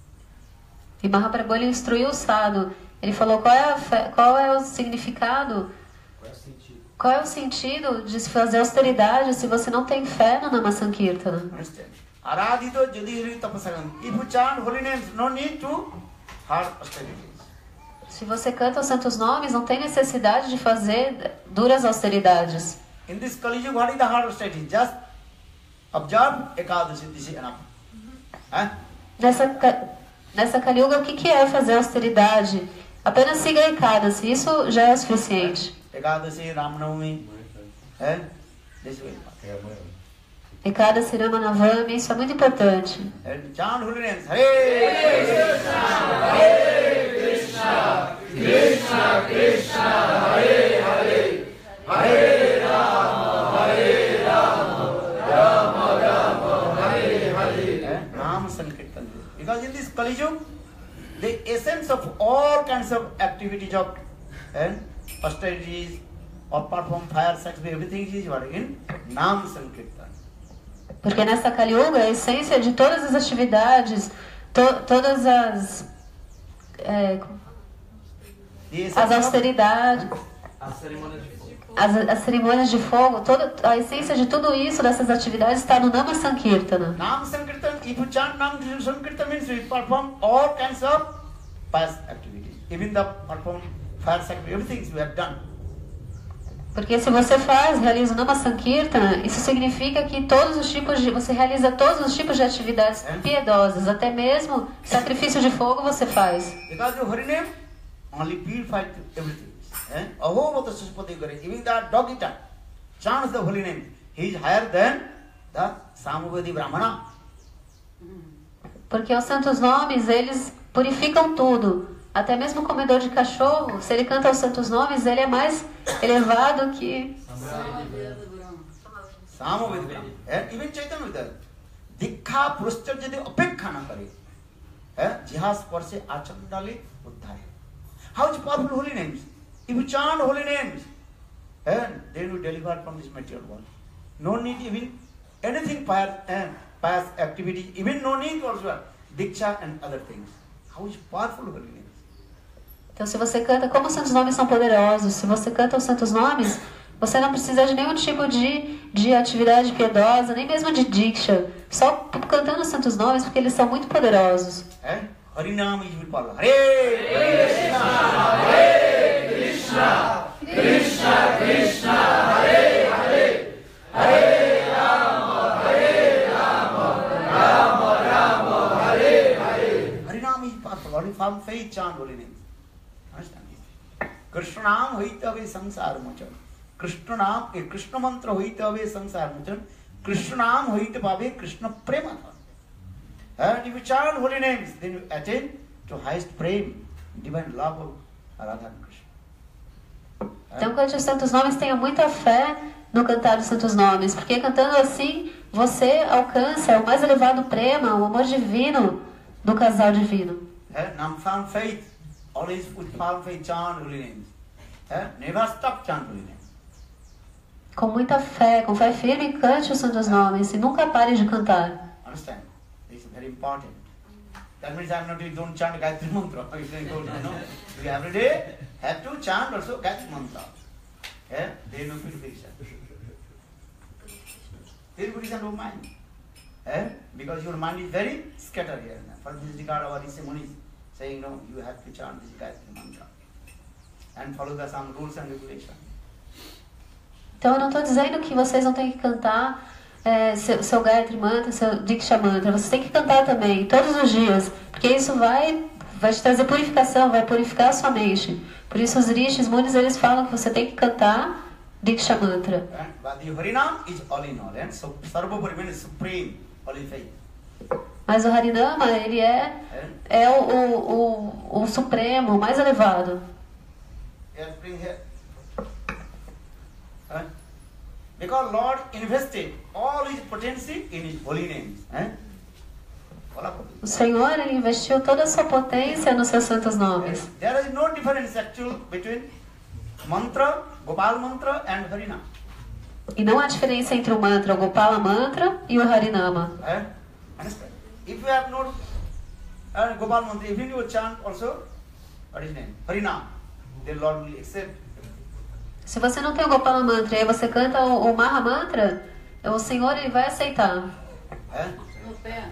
[SPEAKER 6] E Mahaprabhu ele instruiu o sadhu. Ele falou qual é, a fé, qual é o significado,
[SPEAKER 5] Qual é o sentido?
[SPEAKER 6] qual é o sentido de se fazer austeridade se você não tem fé no Nama Sankirtana.
[SPEAKER 1] Understand? Aradito jadihri tapasagam. If you chant holy names, no need to hard austerities.
[SPEAKER 6] Se você canta os santos nomes, não tem necessidade de fazer duras austeridades.
[SPEAKER 1] In this Kali Yuga, what is the hard austerity? Just observe Ekadashi, this is enough. Eh?
[SPEAKER 6] Nessa, ca- nessa Kali Yuga, o que, que é fazer austeridade? Apenas siga a Ekadasi, isso já é suficiente.
[SPEAKER 1] Ekadashi, Ramanavami, eh? This way.
[SPEAKER 6] Ekadasi, Ramanavami, isso é muito importante.
[SPEAKER 1] And chant holy names. Hare Krishna, Krishna Krishna, Hare Hare, Hare Rama, Hare Rama, Rama Rama, Hare Hare. Nam Sankirtan. Because in this Kali Yuga, the essence of all kinds of activities of eh, austerities or perform fire, sex, everything is what in Nam Sankirtan.
[SPEAKER 6] Porque nessa Kali Yuga, a essência de todas as atividades, to, todas as, é,
[SPEAKER 1] The essence
[SPEAKER 6] as
[SPEAKER 1] of
[SPEAKER 6] austeridades,
[SPEAKER 5] A cerimônia de fogo.
[SPEAKER 6] as, as cerimônias de fogo, toda, a essência de tudo isso, dessas atividades, está no Nama Sankirtana.
[SPEAKER 1] Nam Sankirtan, if you chant Nam Sankirtan means you perform all kinds of pious activities. Even the perform fire sacrifice, everything you have done.
[SPEAKER 6] Porque se você faz, realiza o Nama Sankirtana, isso significa que todos os tipos de, você realiza todos os tipos de atividades piedosas, até mesmo sacrifício de fogo você faz.
[SPEAKER 1] Because your Hari name only purified everything. Eh? Aho Vata Suspati Gare, even the dog eater, chants the holy name, he is higher than the Samavedi Brahmana.
[SPEAKER 6] Porque os santos nomes, eles purificam tudo. Até mesmo o comedor de cachorro, se ele canta os santos nomes, ele é mais elevado que...
[SPEAKER 1] Samavedi Brahmana. And even Chaitanya Vidya, Dikha Puruscha Jadi Apekha na kare. Jihas Parse Achandali Uddhare. How is powerful holy names? If you chant holy names, and then you deliver from this material world. No need even anything pious and pious activity, even no need also diksha and other things. How is powerful holy names?
[SPEAKER 6] Então, se você canta, como os santos nomes são poderosos, se você canta os santos nomes, você não precisa de nenhum tipo de, de atividade piedosa, nem mesmo de diksha. Só cantando os santos nomes, porque eles são muito poderosos.
[SPEAKER 1] Eh? Harinam is very powerful. Hare Krishna, Krishna Krishna, Krishna Hare Hare, Hare Rama, Hare Rama, Rama Rama, Hare Hare. Harinam is powerful. Only from faith chant holy names. Understand this? Krishna naam hoite ave samsar mochan. Krishna naam, a Krishna mantra hoite ave samsar mochan. Krishna naam hoite pave Krishna prema. And if you chant holy names, then you attain to highest prem, divine love of Radha and Krishna.
[SPEAKER 6] Então, cante os santos nomes, tenha muita fé no cantar os santos nomes, porque cantando assim, você alcança o mais elevado prema, o amor divino do casal divino.
[SPEAKER 1] Nam found faith, always with found faith chant holy names. Never stop chant holy names.
[SPEAKER 6] Com muita fé, com fé firme, cante os santos nomes e nunca pare de cantar.
[SPEAKER 1] Understand? This is very important. That means I'm not you don't chant Gayatri Mantra. You say, no, no. You every day have to chant also Gayatri Mantra. Yeah? There is no purification. Purification of mind. Yeah? Because your mind is very scattered here. For this regard, our Rishi Munis saying, no, you have to chant this Gayatri Mantra. And follow the some rules and regulations.
[SPEAKER 6] Então eu não estou dizendo que vocês não têm que cantar é, seu, seu Gayatri Mantra, seu Diksha Mantra. Vocês têm que cantar também, todos os dias. Porque isso vai, vai te trazer purificação, vai purificar a sua mente. Por isso os Rishis, Munis, eles falam que você tem que cantar Diksha Mantra.
[SPEAKER 1] But the Harinam is all in all. And so Sarvapuri means supreme, all in faith.
[SPEAKER 6] Mas o Harinama, ele é, é o, o, o, o supremo, o mais elevado.
[SPEAKER 1] Yes, bring here. Huh? Because Lord invested all his potency in his holy names. Eh?
[SPEAKER 6] O Senhor, ele investiu toda a sua potência nos seus santos nomes.
[SPEAKER 1] Yes. There is no difference actual between mantra, Gopal mantra and Harinam.
[SPEAKER 6] E não há diferença entre o mantra, o Gopala mantra e o Harinama.
[SPEAKER 1] Eh? Understand? If you have not uh, Gopal mantra, if you chant also, what is his name? Harinam, the Lord will accept.
[SPEAKER 6] Se você não tem o Gopala mantra e aí você canta o, o Maha mantra, o Senhor ele vai aceitar.
[SPEAKER 1] Eh?
[SPEAKER 7] No pé.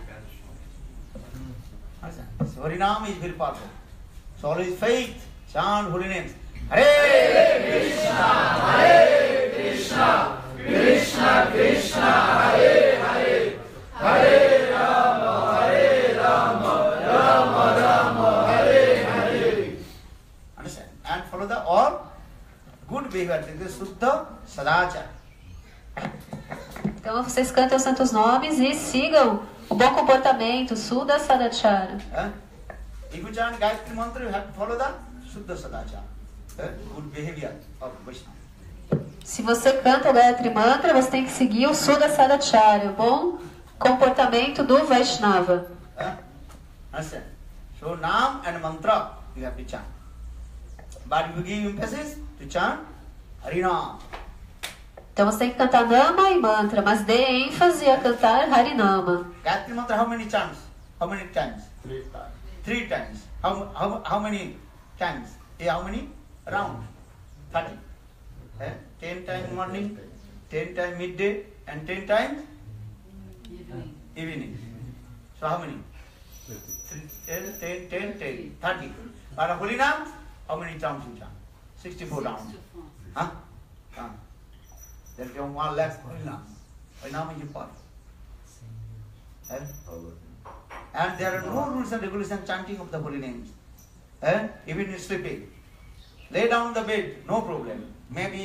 [SPEAKER 1] So Harinam is very powerful. So always faith, chant holy names. Hare Krishna, Hare Krishna, Krishna Krishna, Hare Hare, Hare Rama, Hare Rama, Rama Rama, Hare Hare. Understand? And follow the all good behavior. This is Suddha Sadachara.
[SPEAKER 6] Então vocês cantem os santos nomes e sigam o bom comportamento, Suddha Sadachara.
[SPEAKER 1] Eh? If you chant Gayatri Mantra, you have to follow the Suddha Sadachara. Eh? Good behavior of Vaishnava.
[SPEAKER 6] Se você canta o Gayatri Mantra, você tem que seguir o Suddha Sadachara, o bom comportamento do Vaishnava.
[SPEAKER 1] Eh? Understand? So Nam and Mantra you have to chant. But if you give emphasis to chant Harinam.
[SPEAKER 6] Então você tem que cantar Nama e Mantra, mas dê ênfase a cantar Harinama.
[SPEAKER 1] Gayatri Mantra, how many chants? How many times? Three times. Three times. How, how, how many times? Eh, how many? Round. Thirty. Eh? Ten times morning, ten times midday, and ten times
[SPEAKER 7] Evening.
[SPEAKER 1] evening. So how many? Three, ten, ten, ten, ten, thirty. But holy names, how many times you chant? Sixty-four rounds. Huh? Huh. There is one lakh holy names. Holy name is important. Eh? And there are no rules and regulations chanting of the holy names. Eh? Even in sleeping. Lay down on the bed, no problem. Maybe you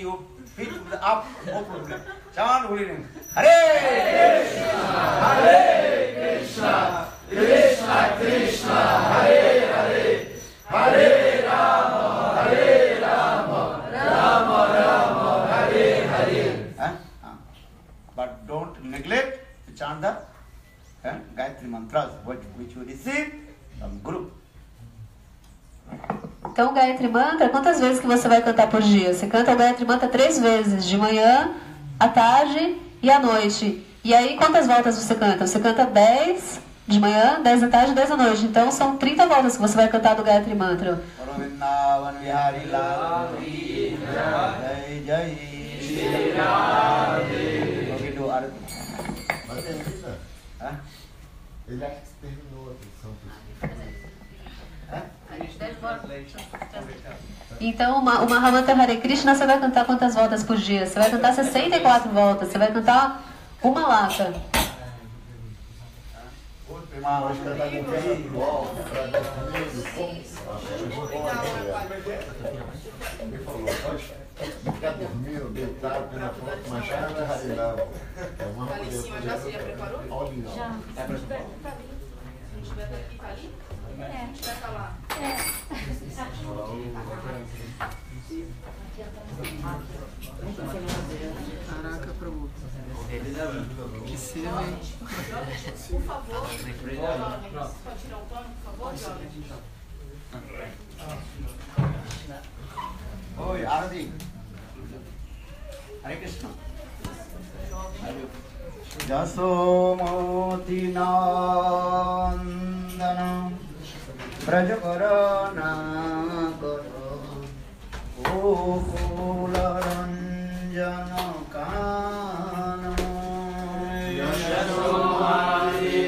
[SPEAKER 1] feet to the up, no problem. Chant holy name. Hare Krishna, Hare Krishna, Krishna Krishna, Hare Hare, Hare Rama, Hare Rama, Rama Rama, Hare Hare. Huh? Huh. But don't neglect to chant the huh, Gayatri mantras which, which you receive from Guru.
[SPEAKER 6] Então, o Gayatri Mantra, quantas vezes que você vai cantar por dia? Você canta o Gayatri Mantra três vezes, de manhã, à tarde e à noite. E aí, quantas voltas você canta? Você canta dez de manhã, dez da tarde e dez da noite. Então, são trinta voltas que você vai cantar do Gayatri Mantra.
[SPEAKER 8] Ele acha que terminou a atenção.
[SPEAKER 6] Então, o Mahamantra Hare Krishna você vai cantar quantas voltas por dia? Você vai cantar sessenta e quatro voltas. Você vai cantar uma lata.
[SPEAKER 8] Mas cantar com quem igual, ele falou, pode ficar dormindo, deitado, pela fonte, mas cada rarilão. É uma mulher. Já você já preparou? Já. A gente vai estar ali? É. A gente vai estar lá. É.
[SPEAKER 9] Caraca, Prabhu. Que cena, hein?
[SPEAKER 10] Por favor, pode tirar o pano, por favor, jovem?
[SPEAKER 1] Oi, Aradi. Hare Krishna. Jasomoti nandana Prajakarana karo Gokula ranjana kana Jasomati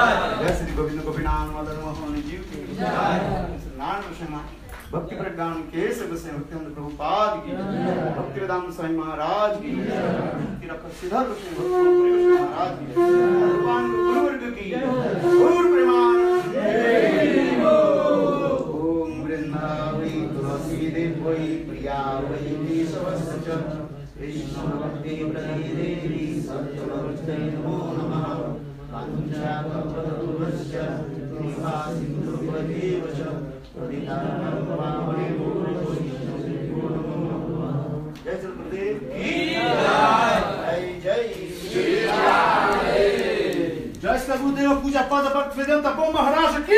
[SPEAKER 1] जय श्री गोविंद गोपीनाथ मदन मोहन जीव की नारायण कृष्ण भक्ति प्रज्ञान केशव गोस्वामी भक्तिवेदांत प्रभुपाद की भक्ति वेदांत स्वामी महाराज की तिरक सिद्धार्थ गोस्वामी महाराज की भगवान गुरुवर्ग की गौर प्रेमानंद ओम वृंदावनी तुलसी देवी प्रिया वै केशवस्य कृष्ण भक्ति प्रदेवी सत्यवत्यै नमो नमः वाञ्छाकल्पतरुभ्यश्च कृपा सिन्धुभ्यैव च पतितानां पावनेभ्यो वैष्णवेभ्यो नमो नमः। जय श्री गुरुदेव की जय जय श्री राम।
[SPEAKER 4] जय श्री गुरुदेव पूजा पाद भक्त वेदांत बो महाराज की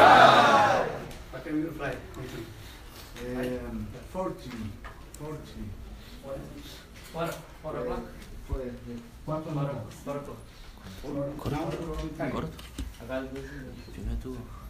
[SPEAKER 4] forty, forty.
[SPEAKER 5] Bora, bora, bora.
[SPEAKER 4] Quanto
[SPEAKER 5] Bora, bora.
[SPEAKER 1] Corto.
[SPEAKER 5] Agora.
[SPEAKER 1] Filme tu.